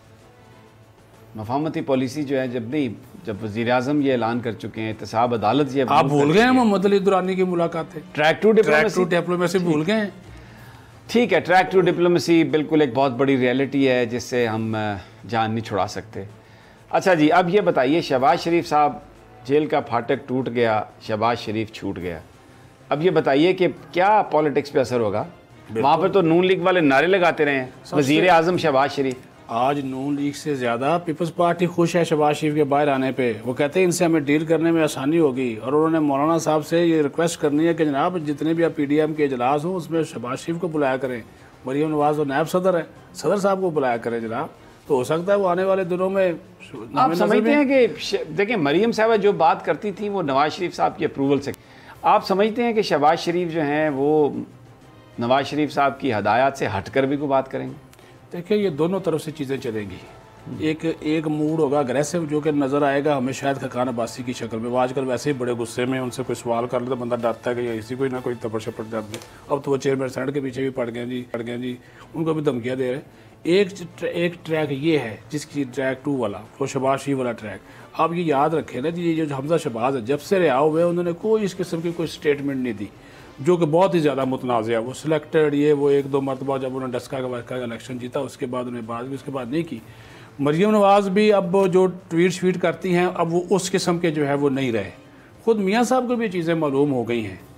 मफामती पॉलिसी जो है, जब नहीं जब वज़ीर आज़म ये ऐलान कर चुके हैं, एहतसाब अदालत ये आप भूल गए हैं मोहम्मद अली दुरानी की मुलाकातें, ट्रैक टू डिप्लोमेसी डिप्लोमेसी भूल गए हैं। ठीक है, ट्रैक टू डिप्लोमेसी बिल्कुल एक बहुत बड़ी रियलिटी है जिससे हम जान नहीं छुड़ा सकते। अच्छा जी, अब ये बताइए, शहबाज शरीफ साहब जेल का फाटक टूट गया, शहबाज शरीफ छूट गया, अब ये बताइए कि क्या पॉलिटिक्स पे असर होगा? वहाँ पर तो नून लीग वाले नारे लगाते रहे हैं, वज़ीर आज़म शहबाज शरीफ। आज नून लीग से ज़्यादा पीपल्स पार्टी खुश है शहबाज शरीफ के बाहर आने पे। वो कहते हैं इनसे हमें डील करने में आसानी होगी, और उन्होंने मौलाना साहब से ये रिक्वेस्ट करनी है कि जनाब जितने भी आप पी डी एम के इजलास हों उसमें शहबाज शरीफ को बुलाया करें, मरियम नवाज तो नायब सदर है, सदर साहब को बुलाया करें जनाब, तो हो सकता है वो आने वाले दिनों में। आप समझते हैं कि देखिए मरियम साहबा जो बात करती थी वो नवाज शरीफ साहब की अप्रूवल से, आप समझते हैं कि शहबाज शरीफ जो हैं वो नवाज शरीफ साहब की हदायत से हटकर भी कोई बात करेंगे? देखिए ये दोनों तरफ से चीज़ें चलेंगी। एक एक मूड होगा अग्रेसिव जो कि नज़र आएगा हमें शायद खकान अब्बासी की शक्ल में, वो आजकल वैसे ही बड़े गुस्से में, उनसे कोई सवाल कर ले तो बंदा डरता है कि ये इसी कोई ना कोई तपड़ शपड़ दे। अब तो वो चेयरमैन सेनेट के पीछे भी पड़ गए जी पड़ गए जी उनको भी धमकियाँ दे रहे हैं। एक एक ट्रैक ये है जिसकी ट्रैक टू वाला, वो शहबाज शरीफ वाला ट्रैक, आप ये याद रखें ना जी, ये जो हमजा शहबाज है जब से रिहा हुए उन्होंने कोई इस किस्म की कोई स्टेटमेंट नहीं दी जो कि बहुत ही ज़्यादा मुतनाज़ है। वो सिलेक्टेड ये वो एक दो मरतबा जब उन्होंने डस्का का वर्का का इलेक्शन जीता उसके बाद उन्हें बात भी उसके बाद नहीं की। मरियम नवाज भी अब जो ट्वीट श्वीट करती हैं अब वो उस किस्म के जो है वो नहीं रहे। खुद मियाँ साहब को भी चीज़ें मालूम हो गई हैं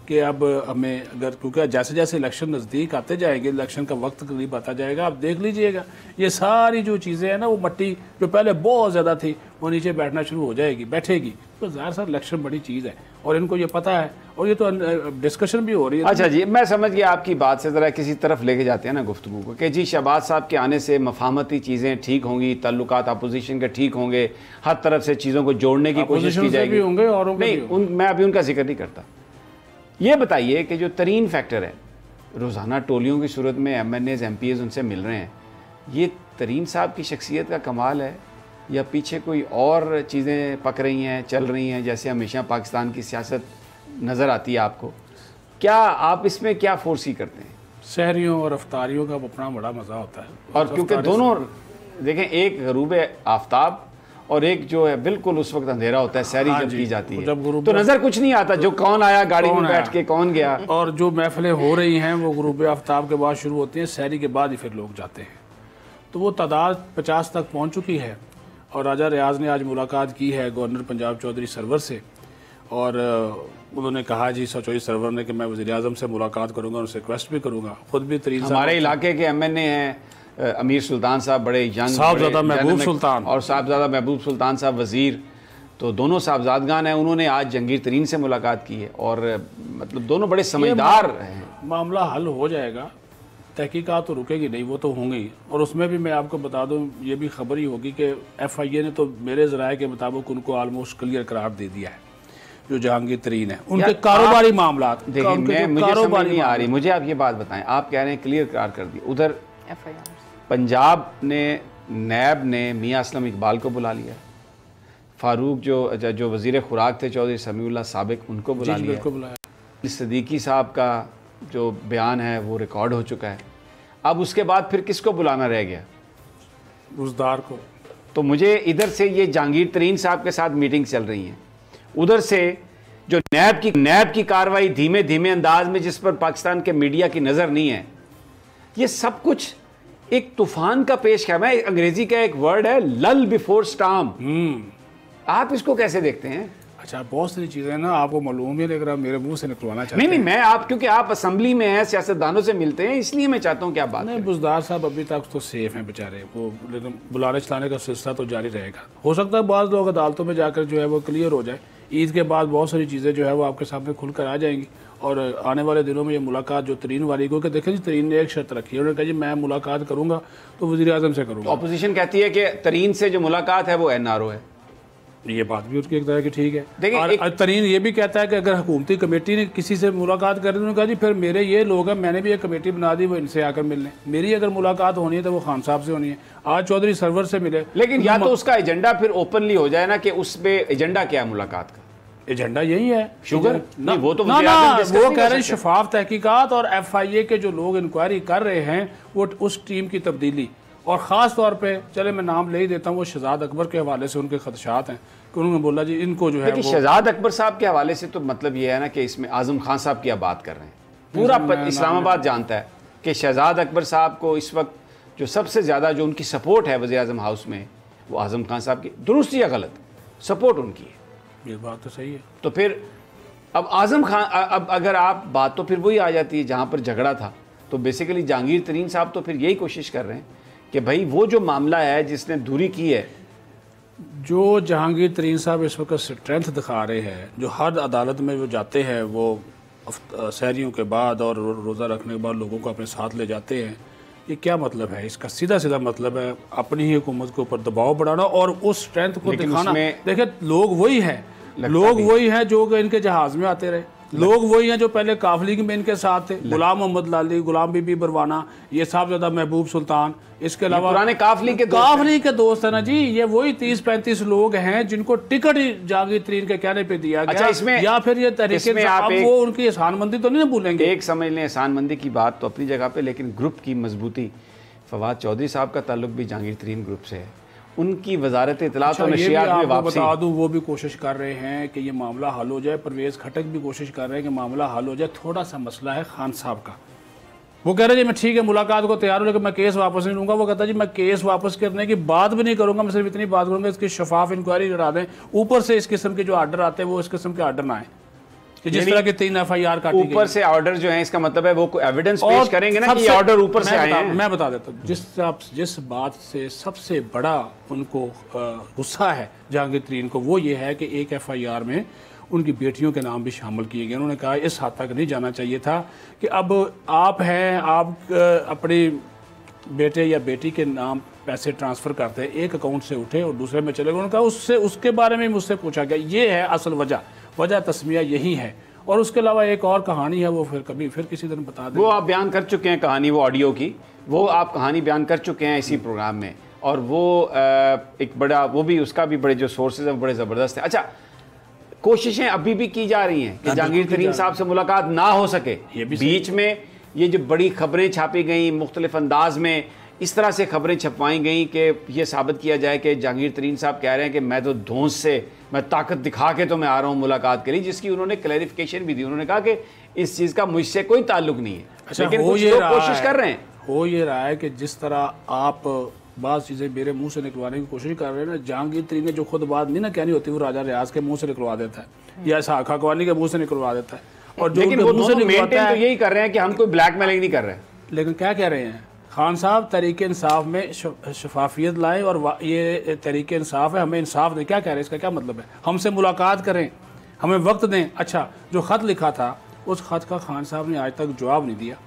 कि अब हमें अगर, क्योंकि जैसे जैसे इलेक्शन नज़दीक आते जाएंगे, इलेक्शन का वक्त करीब आता जाएगा, आप देख लीजिएगा ये सारी जो चीज़ें हैं ना, वो मट्टी जो पहले बहुत ज़्यादा थी वो नीचे बैठना शुरू हो जाएगी, बैठेगी। तो ज़ाहिर सा इलेक्शन बड़ी चीज़ है और इनको ये पता है, और ये तो डिस्कशन भी हो रही है। अच्छा जी, मैं समझ गया आपकी बात से। ज़रा किसी तरफ लेके जाते हैं ना गुफ्तगू को कि जी शहबाज साहब के आने से मफाहमती चीज़ें ठीक होंगी, ताल्लुकात अपोजिशन के ठीक होंगे, हर तरफ से चीज़ों को जोड़ने की कोशिश की जाएगी। होंगे और नहीं, उन मैं अभी उनका जिक्र नहीं करता। ये बताइए कि जो तरीन फैक्टर है, रोज़ाना टोलियों की सूरत में MNAs MPAs उनसे मिल रहे हैं, ये तरीन साहब की शख्सियत का कमाल है या पीछे कोई और चीज़ें पक रही हैं, चल रही हैं, जैसे हमेशा पाकिस्तान की सियासत नज़र आती है आपको? क्या आप इसमें क्या फोर्स ही करते हैं? शहरियों और अफ्तारियों का अपना बड़ा मज़ा होता है, और क्योंकि दोनों देखें, एक गरूब आफ्ताब और एक जो है बिल्कुल उस वक्त अंधेरा होता है, सहरी हाँ जब की जाती है, जब तो नज़र कुछ नहीं आता, जो कौन आया गाड़ी में बैठ के, कौन गया। और जो महफिलें हो रही हैं वो गुरूब आफ्ताब के बाद शुरू होती हैं, सहरी के बाद ही फिर लोग जाते हैं। तो वो तादाद पचास तक पहुंच चुकी है। और राजा रियाज ने आज मुलाकात की है गवर्नर पंजाब चौधरी सरवर से, और उन्होंने कहा जी चौधरी सरवर ने कि मैं वज़ीर आज़म से मुलाकात करूँगा, उनसे रिक्वेस्ट भी करूँगा। खुद भी तरीन हमारे इलाके के एम एन ए हैं अमीर सुल्तान साहब, बड़े यंग, साहबजादा महबूब सुल्तान, और साहबजादा महबूब सुल्तान साहब वज़ीर, तो दोनों साहबजादगान हैं। उन्होंने आज जहांगीर तरीन से मुलाकात की है और मतलब दोनों बड़े समझदार हैं। मामला हल हो जाएगा, तहकीकात तो रुकेगी नहीं, वो तो होंगी। और उसमें भी मैं आपको बता दूं, ये भी खबर ही होगी कि एफ आई ए ने तो मेरे ज़राए के मुताबिक उनको आलमोस्ट क्लियर करार दे दिया है, जो जहांगीर तरीन है, उनके कारोबारी मामला। देखिए, मैं मुझे समझ नहीं आ रही, मुझे आप ये बात बताएं, आप कह रहे हैं क्लियर करार कर दिया, उधर पंजाब ने नैब ने मियाँ असलम इकबाल को बुला लिया, फारूक जो जो वज़ीर खुराक थे चौधरी समीउल्लाह साबिक, उनको बुला लिया, सदीकी साहब का जो बयान है वो रिकॉर्ड हो चुका है। अब उसके बाद फिर किसको बुलाना रह गया? बुज़दार को। तो मुझे इधर से ये जहांगीर तरीन साहब के साथ मीटिंग चल रही है, उधर से जो नैब की नैब की कार्रवाई धीमे धीमे अंदाज में, जिस पर पाकिस्तान के मीडिया की नज़र नहीं है, ये सब कुछ एक तूफान का पेश ख्याल है। अंग्रेजी का एक वर्ड है लल बिफोर स्टॉर्म। आप इसको कैसे देखते हैं? अच्छा, बहुत सारी चीज़ें ना आपको मालूम है, लेकिन आप मेरे मुंह से निकलवाना चाहते हैं। नहीं नहीं, मैं आप क्योंकि आप असम्बली में हैं, सियासतदानों से मिलते हैं, इसलिए मैं चाहता हूँ कि आप बात नहीं। बुज़दार साहब अभी तक तो सेफ हैं बेचारे, वो लेकिन बुलाने चलाने का सिलसिला तो जारी रहेगा। हो सकता है बाद लोग अदालतों में जाकर जो है वो क्लियर हो जाए। ईद के बाद बहुत सारी चीज़ें जो है वो आपके सामने खुल कर आ जाएंगी, और आने वाले दिनों में ये मुलाकात जो तरीन वाली को, कि देखें जी तरीन ने एक शर्त रखी है, उन्होंने कहा जी मैं मुलाकात करूँगा तो वज़ीर आज़म से करूँगा। अपोजिशन कहती है कि तरीन से जो मुलाकात है वो एन आर ओ है। ये बात भी उसकी एक तरह की ठीक है। देखिए, और एक... तरीन ये भी कहता है कि अगर हुकूमती कमेटी ने किसी से मुलाकात कर दी, उन्होंने कहा जी फिर मेरे ये लोग हैं, मैंने भी एक कमेटी बना दी, वो इनसे आकर मिलने, मेरी अगर मुलाकात होनी है तो वो खान साहब से होनी है। आज चौधरी सरवर से मिले, लेकिन या तो उसका एजेंडा फिर ओपनली हो जाए ना कि उस पे एजेंडा क्या है मुलाकात का? एजेंडा यही है शुगर ना, वो तो ना, ना, वो कह रहे हैं शफाफ तहकीकात, और एफ आई ए के जो लोग इंक्वायरी कर रहे हैं वो उस टीम की तब्दीली, और ख़ास तौर पे चले मैं नाम ले ही देता हूँ, वो शहजाद अकबर के हवाले से उनके खदशात हैं कि उन्होंने बोला जी इनको जो है वो... शहजाद अकबर साहब के हवाले से तो मतलब ये है ना कि इसमें आजम खान साहब की आप बात कर रहे हैं, पूरा इस्लामाबाद जानता है कि शहजाद अकबर साहब को इस वक्त जो सबसे ज़्यादा जो उनकी सपोर्ट है वज़ीर आज़म हाउस में, वो आजम खान साहब की, दुरुस्त या गलत, सपोर्ट उनकी है। ये बात तो सही है। तो फिर अब आजम खान, अब अगर आप बात तो फिर वही आ जाती है जहाँ पर झगड़ा था, तो बेसिकली जहांगीर तरीन साहब तो फिर यही कोशिश कर रहे हैं कि भाई वो जो मामला है जिसने दूरी की है, जो जहांगीर तरीन साहब इस वक्त स्ट्रेंथ दिखा रहे हैं, जो हर अदालत में वो जाते हैं, वो सहरियों के बाद और रोज़ा रखने के बाद लोगों को अपने साथ ले जाते हैं, ये क्या मतलब है? इसका सीधा सीधा मतलब है अपनी ही हुकूमत के ऊपर दबाव बढ़ाना और उस स्ट्रेंथ को दिखाना। देखिए, लोग वही हैं, लोग वही हैं जो इनके जहाज़ में आते रहे, लोग वही हैं जो पहले काफिले में इनके साथ थे, गुलाम मोहम्मद लाली, गुलाम बीबी बरवाना, ये साहबजादा महबूब सुल्तान, इसके अलावा पुराने काफिले के काफिले के दोस्त है ना जी। ये वही तीस पैंतीस लोग हैं जिनको टिकट ही जहांगीर तरीन के कहने पे दिया गया। अच्छा, इसमें या फिर ये तरीके से आप वो उनकी एहसानमंदी तो नहीं भूलेंगे। एक समझ लें, एहसानमंदी की बात तो अपनी जगह पे, लेकिन ग्रुप की मजबूती, फवाद चौधरी साहब का ताल्लुक भी जहांगीर तरीन ग्रुप से है, उनकी वजारत इत्तलात और नशियात में वापसी, बता दूं, वो भी कोशिश कर रहे हैं कि ये मामला हल हो जाए। परवेज़ खटक भी कोशिश कर रहे हैं कि मामला हल हो जाए। थोड़ा सा मसला है खान साहब का, वो कह रहे हैं जी मैं ठीक है मुलाकात को तैयार हूँ, लेकिन मैं केस वापस नहीं लूँगा। वो कहता है जी मैं केस वापस करने की बात भी नहीं करूँगा, मैं सिर्फ इतनी बात करूँगा इसकी शफाफ इंक्वायरी करा दें, ऊपर से इस किस्म के जो आर्डर आते हैं वो इस किस्म के आर्डर ना आए। जिस तरह के तीन एफ आई आर काटी गई। ऊपर से ऑर्डर जो है, इसका मतलब है वो कोई एविडेंस पेश करेंगे ना कि ये ऑर्डर ऊपर से आए हैं। मैं बता देता हूँ, जिस जिस बात से सबसे बड़ा उनको गुस्सा है जहांगीर तरीन को, वो ये है कि एक एफ आई आर में उनकी बेटियों के नाम भी शामिल किए गए। उन्होंने कहा इस हद तक नहीं जाना चाहिए था कि अब आप हैं, आप अपने बेटे या बेटी के नाम पैसे ट्रांसफ़र करते हैं, एक अकाउंट से उठे और दूसरे में चले गए। उन्होंने कहा उससे उसके बारे में मुझसे पूछा गया। ये है असल वजह, वजह तस्मिया यही है। और उसके अलावा एक और कहानी है, वो फिर कभी फिर किसी दिन बता दें। वो आप बयान कर चुके हैं कहानी, वो ऑडियो की, वो आप कहानी बयान कर चुके हैं इसी प्रोग्राम में। और वो एक बड़ा, वो भी उसका भी बड़े जो सोर्सेज हैं बड़े ज़बरदस्त हैं। अच्छा, कोशिशें अभी भी की जा रही हैं कि जहांगीर तरीन साहब से मुलाकात ना हो सके। ये भी बीच में ये जो बड़ी खबरें छापी गई मुख्तलिफ अंदाज में, इस तरह से खबरें छपवाई गई कि ये साबित किया जाए कि जहांगीर तरीन साहब कह रहे हैं कि मैं तो धौंस से, मैं ताकत दिखा के तो मैं आ रहा हूँ मुलाकात के लिए, जिसकी उन्होंने क्लैरिफिकेशन भी दी। उन्होंने कहा कि इस चीज़ का मुझसे कोई ताल्लुक नहीं है। अच्छा, लेकिन हो कुछ ये लोग रहा कोशिश कर रहे हैं, हो ये रहा है कि जिस तरह आप बात चीज़ें मेरे मुंह से निकलवाने की कोशिश कर रहे हैं ना, जहांगीर तरीन ने जो खुद बात नहीं ना कहनी होती, वो राजा रियाज के मुंह से निकलवा देता है या इसहाक हक़वानी के मुँह से निकलवा देता है। और जो लेकिन वो मुंह से मेंटेन तो यही कर रहे हैं कि हम कोई ब्लैकमेलिंग नहीं कर रहे। लेकिन क्या कह रहे हैं खान साहब, तरीके इंसाफ में शफाफियत लाएं और ये तरीके इंसाफ है, हमें इंसाफ दें। क्या कह रहे हैं, इसका क्या मतलब है? हमसे मुलाकात करें, हमें वक्त दें। अच्छा, जो ख़त लिखा था उस ख़त का खान साहब ने आज तक जवाब नहीं दिया।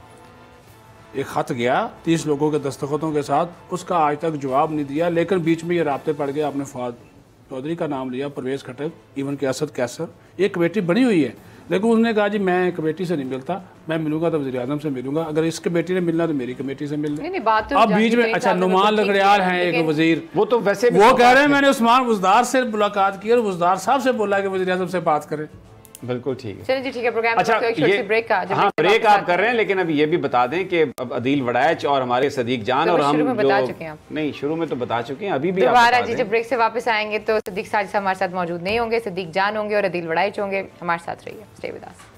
एक ख़त गया तीस लोगों के दस्तखतों के साथ, उसका आज तक जवाब नहीं दिया। लेकिन बीच में ये राब्ते पड़ गए, आपने फवाद चौधरी का नाम लिया, परवेज़ खट्टक, इवन के असद कैसर, एक कमेटी बनी हुई है। लेकिन उन्होंने कहा जी मैं कमेटी से नहीं मिलता, मैं मिलूंगा तो वज़ीर आज़म से मिलूंगा, अगर इस कमेटी ने मिलना तो मेरी कमेटी से मिलना। अब बीच में अच्छा नुमान लगड़ियाल हैं एक वजीर, वो तो वैसे वो कह रहे हैं मैंने उस्मान बुज़दार से मुलाकात की और बुज़दार साहब से बोला कि वज़ीर आज़म से बात करें। बिल्कुल ठीक है, चलिए जी ठीक है। प्रोग्राम अच्छा, तो ये ब्रेक का हाँ ब्रेक आप कर रहे हैं, लेकिन अब ये भी बता दें कि अब अदील वड़ाइच और हमारे सदीक जान और हम बता चुके हैं, नहीं शुरू में तो बता चुके हैं, अभी भी दोबारा जी जब ब्रेक से वापस आएंगे तो सदीक साजिद हमारे साथ मौजूद नहीं होंगे, सदीक जान होंगे और अदील वड़ाइच होंगे। हमारे साथ रहिए, stay with us.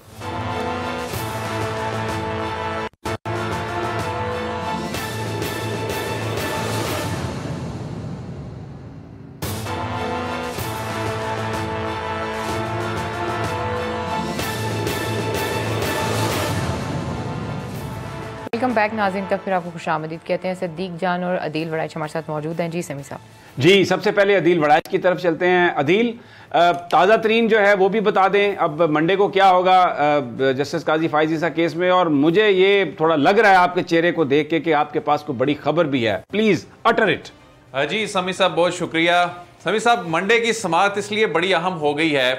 Welcome back नाज़रीन, तक फिर आपको खुशामदीद कहते हैं। सदीक जान और अदील वड़ाइच हमारे साथ मौजूद हैं। जी समी साहब। जी, सबसे पहले अदील वड़ाइच की तरफ चलते हैं। अदील, ताज़ा तरीन जो है वो भी बता दें, अब मंडे को क्या होगा जस्टिस काजी फाइज ईसा केस में, और मुझे ये थोड़ा लग रहा है आपके चेहरे को देख के कि आपके पास कोई बड़ी खबर भी है, प्लीज अटर इट। जी समी साहब बहुत शुक्रिया। समी साहब, मंडे की समाअत इसलिए बड़ी अहम हो गई है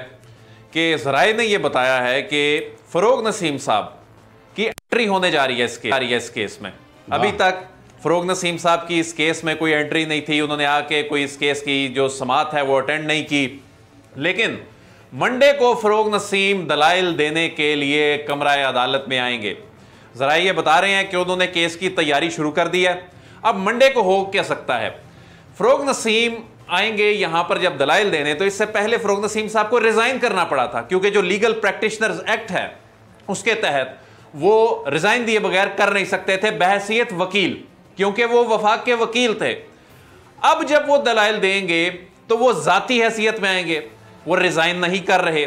कि ज़राए ने यह बताया है कि फरोग नसीम साहब की एंट्री होने जा रही है इस केस, इस केस में। अभी तक फरोग नसीम साहब की इस केस में कोई एंट्री नहीं थी, उन्होंने आके कोई इस केस की जो समाअत है वो अटेंड नहीं की। लेकिन मंडे को फरोग नसीम दलाइल देने के लिए कमरा अदालत में आएंगे। जरा ये बता रहे हैं कि उन्होंने केस की तैयारी शुरू कर दी है। अब मंडे को हो क्या सकता है, फरोग नसीम आएंगे यहां पर जब दलाइल देने, तो इससे पहले फरोग नसीम साहब को रिजाइन करना पड़ा था, क्योंकि जो लीगल प्रैक्टिशनर्स एक्ट है उसके तहत वो रिजाइन दिए बगैर कर नहीं सकते थे बहैसियत वकील, क्योंकि वो वफाक के वकील थे। अब जब वो दलाइल देंगे तो वो जाती हैसियत में आएंगे, वो रिजाइन नहीं कर रहे।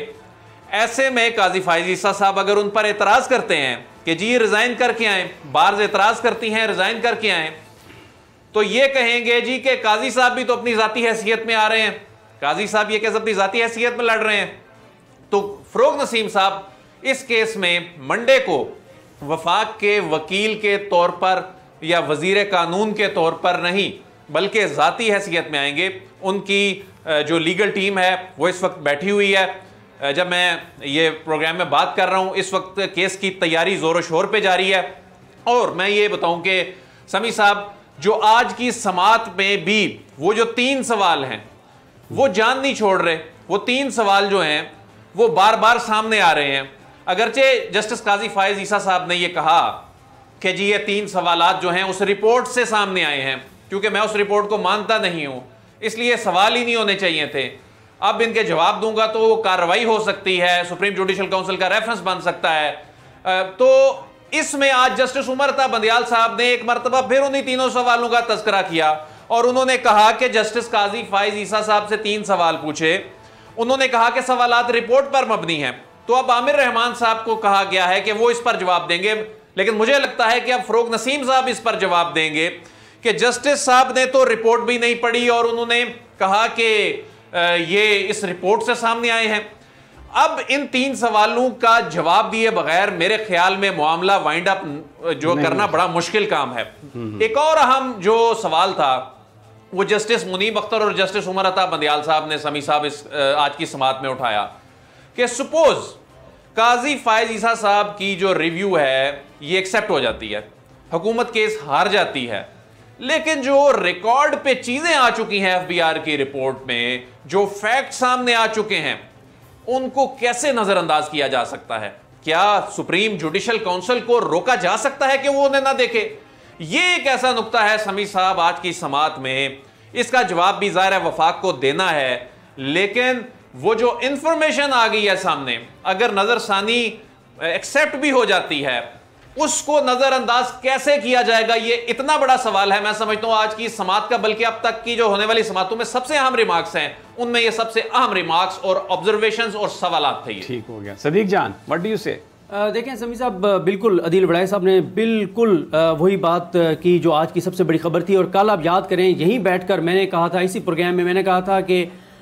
ऐसे में काजी फाइज ईसा साहब अगर उन पर एतराज करते हैं कि जी रिजाइन करके आए, बार्स एतराज करती हैं रिजाइन करके आए, तो ये कहेंगे जी कि काजी साहब भी तो अपनी जाती हैसियत में आ रहे हैं, काजी साहब ये कैसे अपनी जाती हैसियत में लड़ रहे हैं। तो फरोग नसीम साहब इस केस में मंडे को वफाक के वकील के तौर पर या वजीर कानून के तौर पर नहीं, बल्कि ज़ाती हैसियत में आएंगे। उनकी जो लीगल टीम है वो इस वक्त बैठी हुई है। जब मैं ये प्रोग्राम में बात कर रहा हूँ इस वक्त केस की तैयारी ज़ोर शोर पे जारी है। और मैं ये बताऊँ कि समी साहब, जो आज की समाअत में भी वो जो तीन सवाल हैं वो जान नहीं छोड़ रहे। वो तीन सवाल जो हैं वो बार बार सामने आ रहे हैं। अगरचे जस्टिस काजी फाइज ईसा साहब ने ये कहा कि जी ये तीन सवालात जो हैं उस रिपोर्ट से सामने आए हैं, क्योंकि मैं उस रिपोर्ट को मानता नहीं हूं इसलिए सवाल ही नहीं होने चाहिए थे। अब इनके जवाब दूंगा तो वो कार्रवाई हो सकती है, सुप्रीम जुडिशल काउंसिल का रेफरेंस बन सकता है। तो इसमें आज जस्टिस उमर ता बंदियाल साहब ने एक मरतबा फिर उन्हीं तीनों सवालों का तस्करा किया और उन्होंने कहा कि जस्टिस काजी फाइज ईसा साहब से तीन सवाल पूछे। उन्होंने कहा कि सवालात रिपोर्ट पर मबनी हैं, तो अब आमिर रहमान साहब को कहा गया है कि वो इस पर जवाब देंगे, लेकिन मुझे लगता है कि अब फरोग नसीम साहब इस पर जवाब देंगे कि जस्टिस साहब ने तो रिपोर्ट भी नहीं पढ़ी और उन्होंने कहा कि ये इस रिपोर्ट से सामने आए हैं। अब इन तीन सवालों का जवाब दिए बगैर मेरे ख्याल में मामला वाइंड अप जो करना बड़ा मुश्किल काम है। एक और अहम जो सवाल था वो जस्टिस मुनीब अख्तर और जस्टिस उमर अता बंदियाल साहब ने, समी साहब, इस आज की समाअत में उठाया कि सपोज काजी फायज ईसा साहब की जो रिव्यू है ये एक्सेप्ट हो जाती है, हुकूमत केस हार जाती है, लेकिन जो रिकॉर्ड पे चीजें आ चुकी हैं एफबीआर की रिपोर्ट में, जो फैक्ट सामने आ चुके हैं, उनको कैसे नजरअंदाज किया जा सकता है? क्या सुप्रीम जुडिशल काउंसिल को रोका जा सकता है कि वो उन्हें ना देखे? ये एक ऐसा नुक्ता है समी साहब आज की समाअत में, इसका जवाब भी ज़ाहिर है वफाक को देना है, लेकिन वो जो इंफॉर्मेशन आ गई है सामने, अगर नजरसानी एक्सेप्ट भी हो जाती है, उसको नजरअंदाज कैसे किया जाएगा? ये इतना बड़ा सवाल है। मैं समझता हूं आज की समाअत का, बल्कि अब तक की जो होने वाली समाअतों में सबसे अहम रिमार्क्स हैं, उनमें ये सबसे अहम रिमार्क्स और ऑब्जर्वेशंस और सवालात थे। ठीक हो गया। सदीक जान, व्हाट डू यू से? देखें समी साहब, बिल्कुल अदील वड़ाई साहब ने बिल्कुल वही बात की जो आज की सबसे बड़ी खबर थी। और कल आप याद करें, यहीं बैठकर मैंने कहा था, इसी प्रोग्राम में मैंने कहा था कि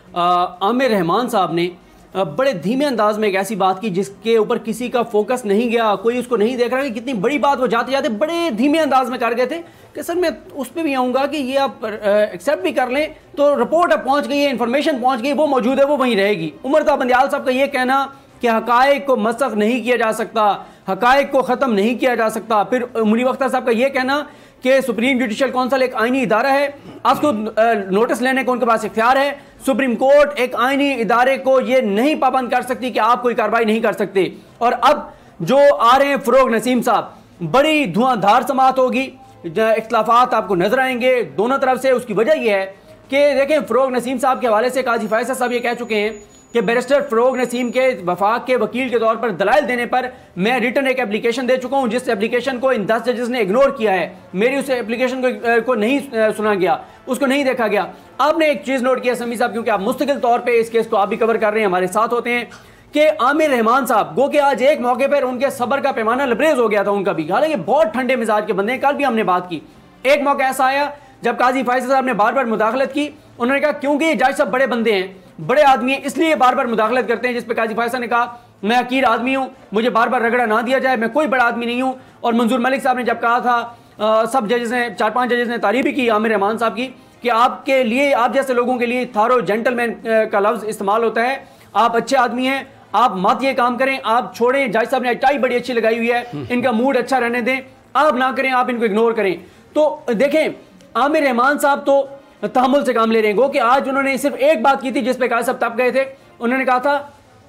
आमिर रहमान साहब ने बड़े धीमे अंदाज में एक ऐसी बात की जिसके ऊपर किसी का फोकस नहीं गया, कोई उसको नहीं देख रहा कि कितनी बड़ी बात वो जाते जाते बड़े धीमे अंदाज में कर गए थे कि सर मैं उस पर भी आऊँगा कि ये आप एक्सेप्ट भी कर लें तो रिपोर्ट अब पहुँच गई है, इन्फॉर्मेशन पहुँच गई, वो मौजूद है, वो वहीं रहेगी। उमर अता बंदियाल साहब का ये कहना कि हकायक को मसख नहीं किया जा सकता, हकायक को ख़त्म नहीं किया जा सकता। फिर मुनीब अख्तर साहब का ये कहना कि सुप्रीम जुडिशल काउंसिल एक आईनी इदारा है, आपको नोटिस लेने को उनके पास इख्तियार है। सुप्रीम कोर्ट एक आईनी इदारे को ये नहीं पाबंद कर सकती कि आप कोई कार्रवाई नहीं कर सकते। और अब जो आ रहे हैं फरोग नसीम साहब, बड़ी धुआंधार समाअत होगी, इख्तिलाफात आपको नजर आएंगे दोनों तरफ से। उसकी वजह यह है कि देखें, फरोग नसीम साहब के हवाले से काजी फैसल साहब ये कह चुके हैं कि बैरिस्टर फरोग नसीम के वफाक के वकील के तौर पर दलाइल देने पर मैं रिटर्न एक एप्लीकेशन दे चुका हूं, जिस एप्लीकेशन को इन दस जजेस ने इग्नोर किया है। मेरी उस एप्लीकेशन को, को नहीं सुना गया, उसको नहीं देखा गया। आपने एक चीज़ नोट किया समी साहब, क्योंकि आप मुस्तकिल तौर पर इस केस को आप भी कवर कर रहे हैं, हमारे साथ होते हैं, कि आमिर रहमान साहब गो कि आज एक मौके पर उनके सब्र का पैमाना लबरेज हो गया था उनका भी, हालांकि बहुत ठंडे मिजाज के बंदे हैं, कल भी हमने बात की। एक मौका ऐसा आया जब काजी फैसल साहब ने बार बार मुदाखलत की, उन्होंने कहा क्योंकि ये जज साहब बड़े बंदे हैं, बड़े आदमी हैं, इसलिए बार बार मुदाखलत करते हैं, जिस पे काजी फैसल ने कहा मैं हकीर आदमी हूं, मुझे बार बार रगड़ा ना दिया जाए, मैं कोई बड़ा आदमी नहीं हूं। और मंजूर मलिक साहब ने जब कहा था, आ, सब जजेस ने, चार पांच जजेस ने तारीफ भी की आमिर रहमान साहब की कि आपके लिए, आप जैसे लोगों के लिए थारो जेंटलमैन का लफ्ज इस्तेमाल होता है, आप अच्छे आदमी हैं, आप मत ये काम करें, आप छोड़ें। जज साहब ने टाई बड़ी अच्छी लगाई हुई है, इनका मूड अच्छा रहने दें, आप ना करें, आप इनको इग्नोर करें। तो देखें, आमिर रहमान साहब तो तहमुल से काम ले रहे हैं। गो कि आज उन्होंने सिर्फ एक बात की थी जिस पे काजी साहब तप गए थे। उन्होंने कहा था,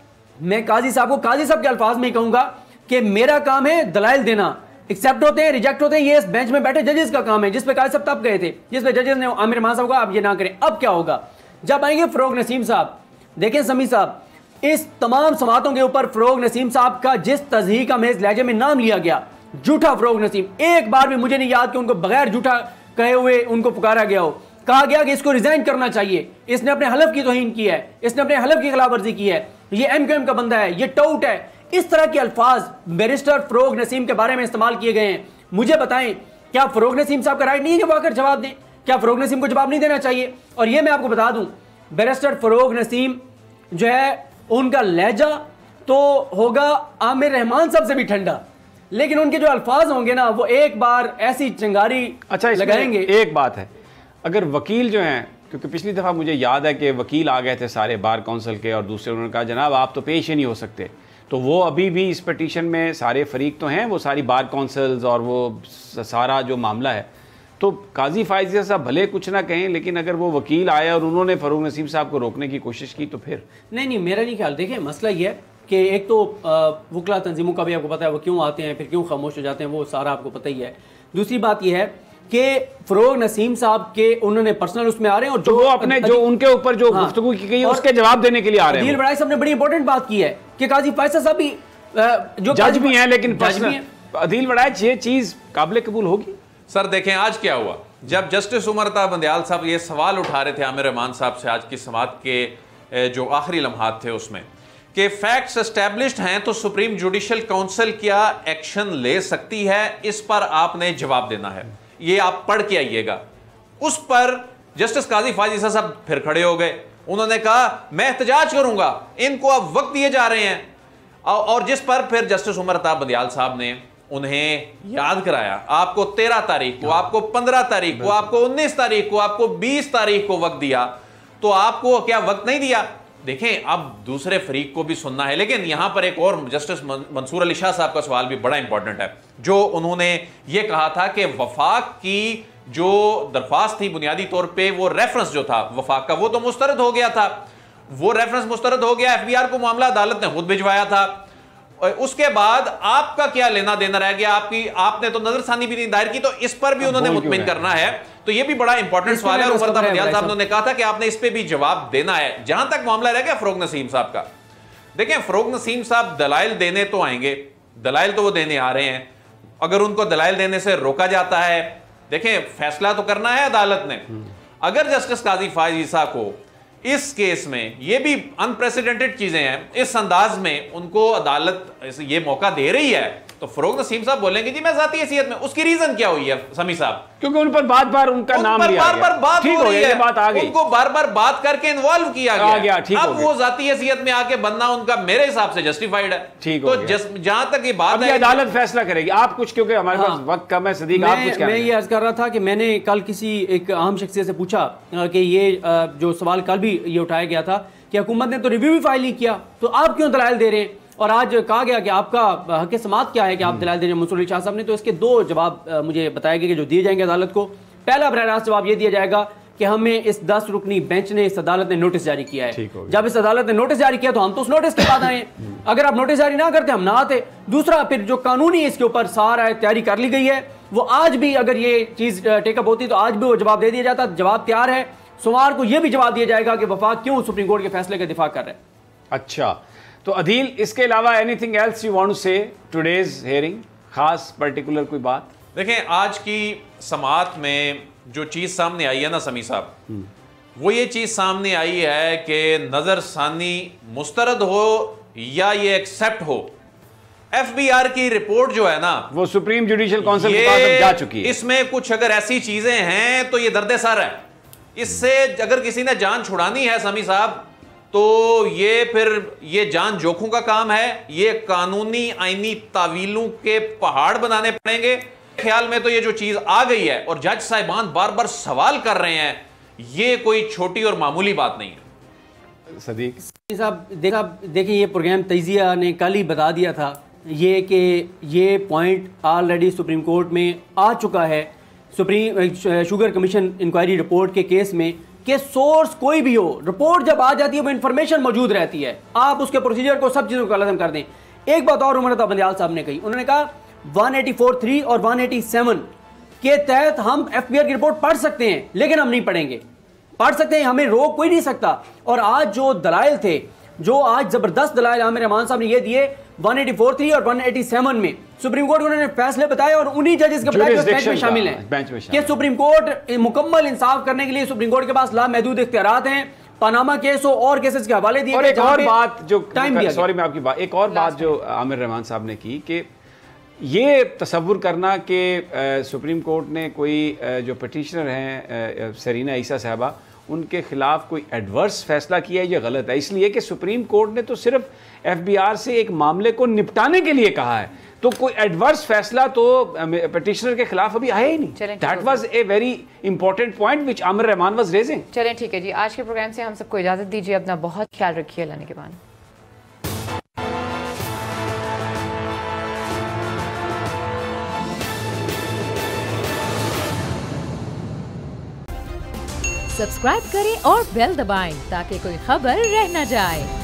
मैं काजी साहब को काजी साहब के अल्फाज में ही कहूंगा कि मेरा काम है दलाइल देना, एक्सेप्ट होते हैं, रिजेक्ट होते हैं, ये इस बेंच में बैठे जजेस का काम है, जिस पे काजी साहब तप गए थे, जिस पे जजेस ने आमिर रहमान साहब को आप ये ना करें। अब क्या होगा जब आएंगे फरोग नसीम साहब? देखें समी साहब, इस तमाम समातों के ऊपर फरोग नसीम साहब का जिस तज़हीक का मेज लहजे में नाम लिया गया, झूठा फरोग नसीम, एक बार भी मुझे नहीं याद कि उनको बगैर झूठा कहे हुए उनको पुकारा गया हो। कहा गया कि इसको रिजाइन करना चाहिए, इसने अपने हलफ की तौहीन की है, इसने अपने हलफ की खिलाफ वर्जी की है, ये एम क्यू एम का बंदा है, ये टाउट है। इस तरह के अल्फाज बैरिस्टर फरोग नसीम के बारे में इस्तेमाल किए गए हैं। मुझे बताएं, क्या फरोग नसीम साहब का राइट नहीं है कि वो आकर जवाब दें? क्या फरोग नसीम को जवाब नहीं देना चाहिए? और ये मैं आपको बता दूं, बैरिस्टर फरोग नसीम जो है, उनका लहजा तो होगा आमिर रहमान साहब से भी ठंडा, लेकिन उनके जो अल्फाज होंगे ना, वो एक बार ऐसी चिंगारी अच्छा लगाएंगे। एक बात है, अगर वकील जो हैं, क्योंकि पिछली दफ़ा मुझे याद है कि वकील आ गए थे सारे बार काउंसिल के और दूसरे, उन्होंने कहा जनाब आप तो पेश ही नहीं हो सकते, तो वो अभी भी इस पटिशन में सारे फरीक तो हैं, वो सारी बार काउंसिल्स और वो सारा जो मामला है, तो काजी फायज़ साहब भले कुछ ना कहें, लेकिन अगर वो वकील आए और उन्होंने फरोग नसीम साहब को रोकने की कोशिश की तो फिर नहीं नहीं मेरा नहीं ख्याल। देखिए मसला ये है कि एक तो वकला तंजीमों का भी आपको पता है वो क्यों आते हैं, फिर क्यों खामोश हो जाते हैं, वो सारा आपको पता ही है। दूसरी बात यह है कि फरोग नसीम साहब के उन्होंने पर्सनल उसमें आ रहे हैं, और जो अपने जो उनके ऊपर जो हाँ, गुफ्तगू की गई है उसके जवाब देने के लिए आ रहे हैं। अदील वड़ाई साहब ने बड़ी इंपॉर्टेंट बात की है कि काजी फैसल साहब भी जो जज भी हैं, लेकिन जज भी हैं। अदील वड़ाई, ये चीज काबिल कबूल होगी? सर देखें आज क्या हुआ, जब जस्टिस उमर अता बंदियाल साहब ये सवाल उठा रहे थे आमिर रहमान साहब से आज की समाअत के जो आखिरी लम्हात थे उसमें, कि फैक्ट्स एस्टैब्लिश्ड हैं तो सुप्रीम जुडिशियल काउंसिल क्या एक्शन ले सकती है, इस पर आपने जवाब देना है। ये आप पढ़ के आइएगा। उस पर जस्टिस काजी फायज ईसा साहब फिर खड़े हो गए। उन्होंने कहा मैं एहतजाज करूंगा, इनको अब वक्त दिए जा रहे हैं। और जिस पर फिर जस्टिस उमर अता बंदियाल साहब ने उन्हें याद कराया, आपको तेरह तारीख को, आपको पंद्रह तारीख को, आपको उन्नीस तारीख को, आपको बीस तारीख को वक्त दिया, तो आपको क्या वक्त नहीं दिया? देखें, अब दूसरे फरीक को भी सुनना है। लेकिन यहां पर एक और जस्टिस मंसूर अली शाह साहब का सवाल भी बड़ा इंपॉर्टेंट है, जो उन्होंने ये कहा था कि वफाक की जो दरख्वास्त थी बुनियादी तौर पे वो रेफरेंस जो था वफाक का, वो तो मुस्तरद हो गया था। वो रेफरेंस मुस्तरद हो गया, एफबीआर को मामला अदालत ने खुद भिजवाया था। उसके बाद आपका क्या लेना देना रह गया? आपकी आपने तो नजरसानी भी नहीं दायर की, तो इस पर भी उन्होंने मुतमिन करना है। तो ये भी बड़ा इंपॉर्टेंट सवाल है। उमर अता बंदियाल साहब ने कहा था कि आपने इस पे भी जवाब देना है। जहां तक मामला रह गया फरोग नसीम साहब का, देखें, फरोग नसीम साहब दलाइल देने तो आएंगे, दलाइल तो वो देने आ रहे हैं। अगर उनको दलाइल देने से रोका जाता है, देखें, फैसला तो करना है अदालत ने। अगर जस्टिस काजी फायज ईसा को इस केस में, ये भी अनप्रेसिडेंटेड चीजें हैं, इस अंदाज में उनको अदालत ये मौका दे रही है, तो फरोग नसीम साहब बोलेंगे जी मैं जाती हैसियत में। उसकी रीजन क्या हुई है समी साहब? क्योंकि उन पर बार बार उनका उन नाम पर लिया बार बार बात ठीक हो रही है, बात आ गई, उनको बार बार बात करके इन्वॉल्व किया गया, गया, ठीक अब वो जाती हैसियत में आके बनना उनका मेरे हिसाब से जस्टिफाइड है। ठीक तो जहां तक ये बात है, अदालत फैसला करेगी। आप कुछ, क्योंकि हमारे पास वक्त कम है, सदीक आप कुछ। मैं ये अर्ज कर रहा था कि मैंने कल किसी एक अहम शख्सियत से पूछा कि ये जो सवाल कल भी ये उठाया गया था कि हुकूमत ने तो रिव्यू भी फाइल नहीं किया, तो आप क्यों दलाइल दे रहे हैं? और आज कहा गया कि आपका हक समात क्या है कि आप दलाइल दे रहे हैं मंसूर अली शाह साहब ने। तो इसके दो जवाब मुझे बताया गया कि जो दिए जाएंगे अदालत को। पहला बरह रास्त जवाब ये दिया जाएगा कि हमें इस दस रुकनी बेंच ने, इस अदालत ने नोटिस जारी किया है। जब इस अदालत ने नोटिस जारी किया तो हम तो उस नोटिस के बाद आए। अगर आप नोटिस जारी ना करते हम ना आते। दूसरा, फिर जो कानूनी इसके ऊपर सारा तैयारी कर ली गई है, वो आज भी अगर ये चीज टेकअप होती तो आज भी वो जवाब दे दिया जाता। जवाब तैयार है। सोमवार को यह भी जवाब दिया जाएगा कि वफाक क्यों सुप्रीम कोर्ट के फैसले का दिफा कर रहे हैं। अच्छा, तो अदील, इसके अलावा anything else you want to say today's hearing, खास पर्टिकुलर कोई बात? देखें, आज की समाअत में जो चीज सामने आई है ना समी साहब, वो ये चीज सामने आई है कि नजरसानी मुस्तरद हो या ये एक्सेप्ट हो, एफबीआर की रिपोर्ट जो है ना वो सुप्रीम जुडिशियल काउंसिल के पास जा चुकी है। इसमें कुछ अगर ऐसी चीजें हैं तो ये दर्द सर है। इससे अगर किसी ने जान छुड़ानी है समी साहब, तो ये फिर ये जान जोखों का काम है। ये कानूनी आईनी तावीलों के पहाड़ बनाने पड़ेंगे। ख्याल में तो ये जो चीज आ गई है और जज साहिबान बार बार सवाल कर रहे हैं, ये कोई छोटी और मामूली बात नहीं है। सदीक साहब, देखा देखिए, ये प्रोग्राम तजिया ने कल ही बता दिया था ये कि ये पॉइंट ऑलरेडी सुप्रीम कोर्ट में आ चुका है। Supreme sugar commission inquiry report के केस में कि सोर्स कोई भी हो, रिपोर्ट जब आ जाती है वो इन्फॉर्मेशन मौजूद रहती है, आप उसके प्रोसीजर को सब चीज़ों को लज़म कर दें। एक बात और उमर अता बंदियाल साहब ने कही, उन्होंने कहा वन एटी फोर थ्री और वन एटी सेवन के तहत हम एफबीआर की रिपोर्ट पढ़ सकते हैं, लेकिन हम नहीं पढ़ेंगे। पढ़ सकते हैं, हमें रोक कोई नहीं सकता। और आज जो दलाइल थे, जो आज जबरदस्त दलाइल आमिर रहमान साहब ने ये दिए वन एटी फोर थ्री और वन एटी सेवन में, सुप्रीम कोर्ट उन्होंने फैसले बताए और उन्हीं जजेस के बेंच में शामिल हैं कि सुप्रीम कोर्ट मुकम्मल इंसाफ करने के लिए सुप्रीम कोर्ट के पास लामहदूद इख्तियारात हैं। पनामा केस हो और केसेस के हवाले दिए। और एक और बात जो टाइम सॉरी मैं आपकी बात एक और बात जो आमिर रहमान साहब ने की कि ये तसव्वुर करना कि सुप्रीम कोर्ट ने कोई जो पटिशनर हैं सरीना ईसा साहबा, उनके खिलाफ कोई एडवर्स फैसला किया है, ये गलत है। इसलिए कि सुप्रीम कोर्ट ने तो सिर्फ एफबीआर से एक मामले को निपटाने के लिए कहा है, तो कोई एडवर्स फैसला तो पटिशनर के खिलाफ अभी आया ही नहीं। That was a very important point which Aamir Rehman was raising. चलें ठीक है जी, आज के प्रोग्राम से हम सबको इजाजत दीजिए। अपना बहुत ख्याल रखिए। अल्लाह के बाद सब्सक्राइब करें और बेल दबाएं ताकि कोई खबर रह न जाए।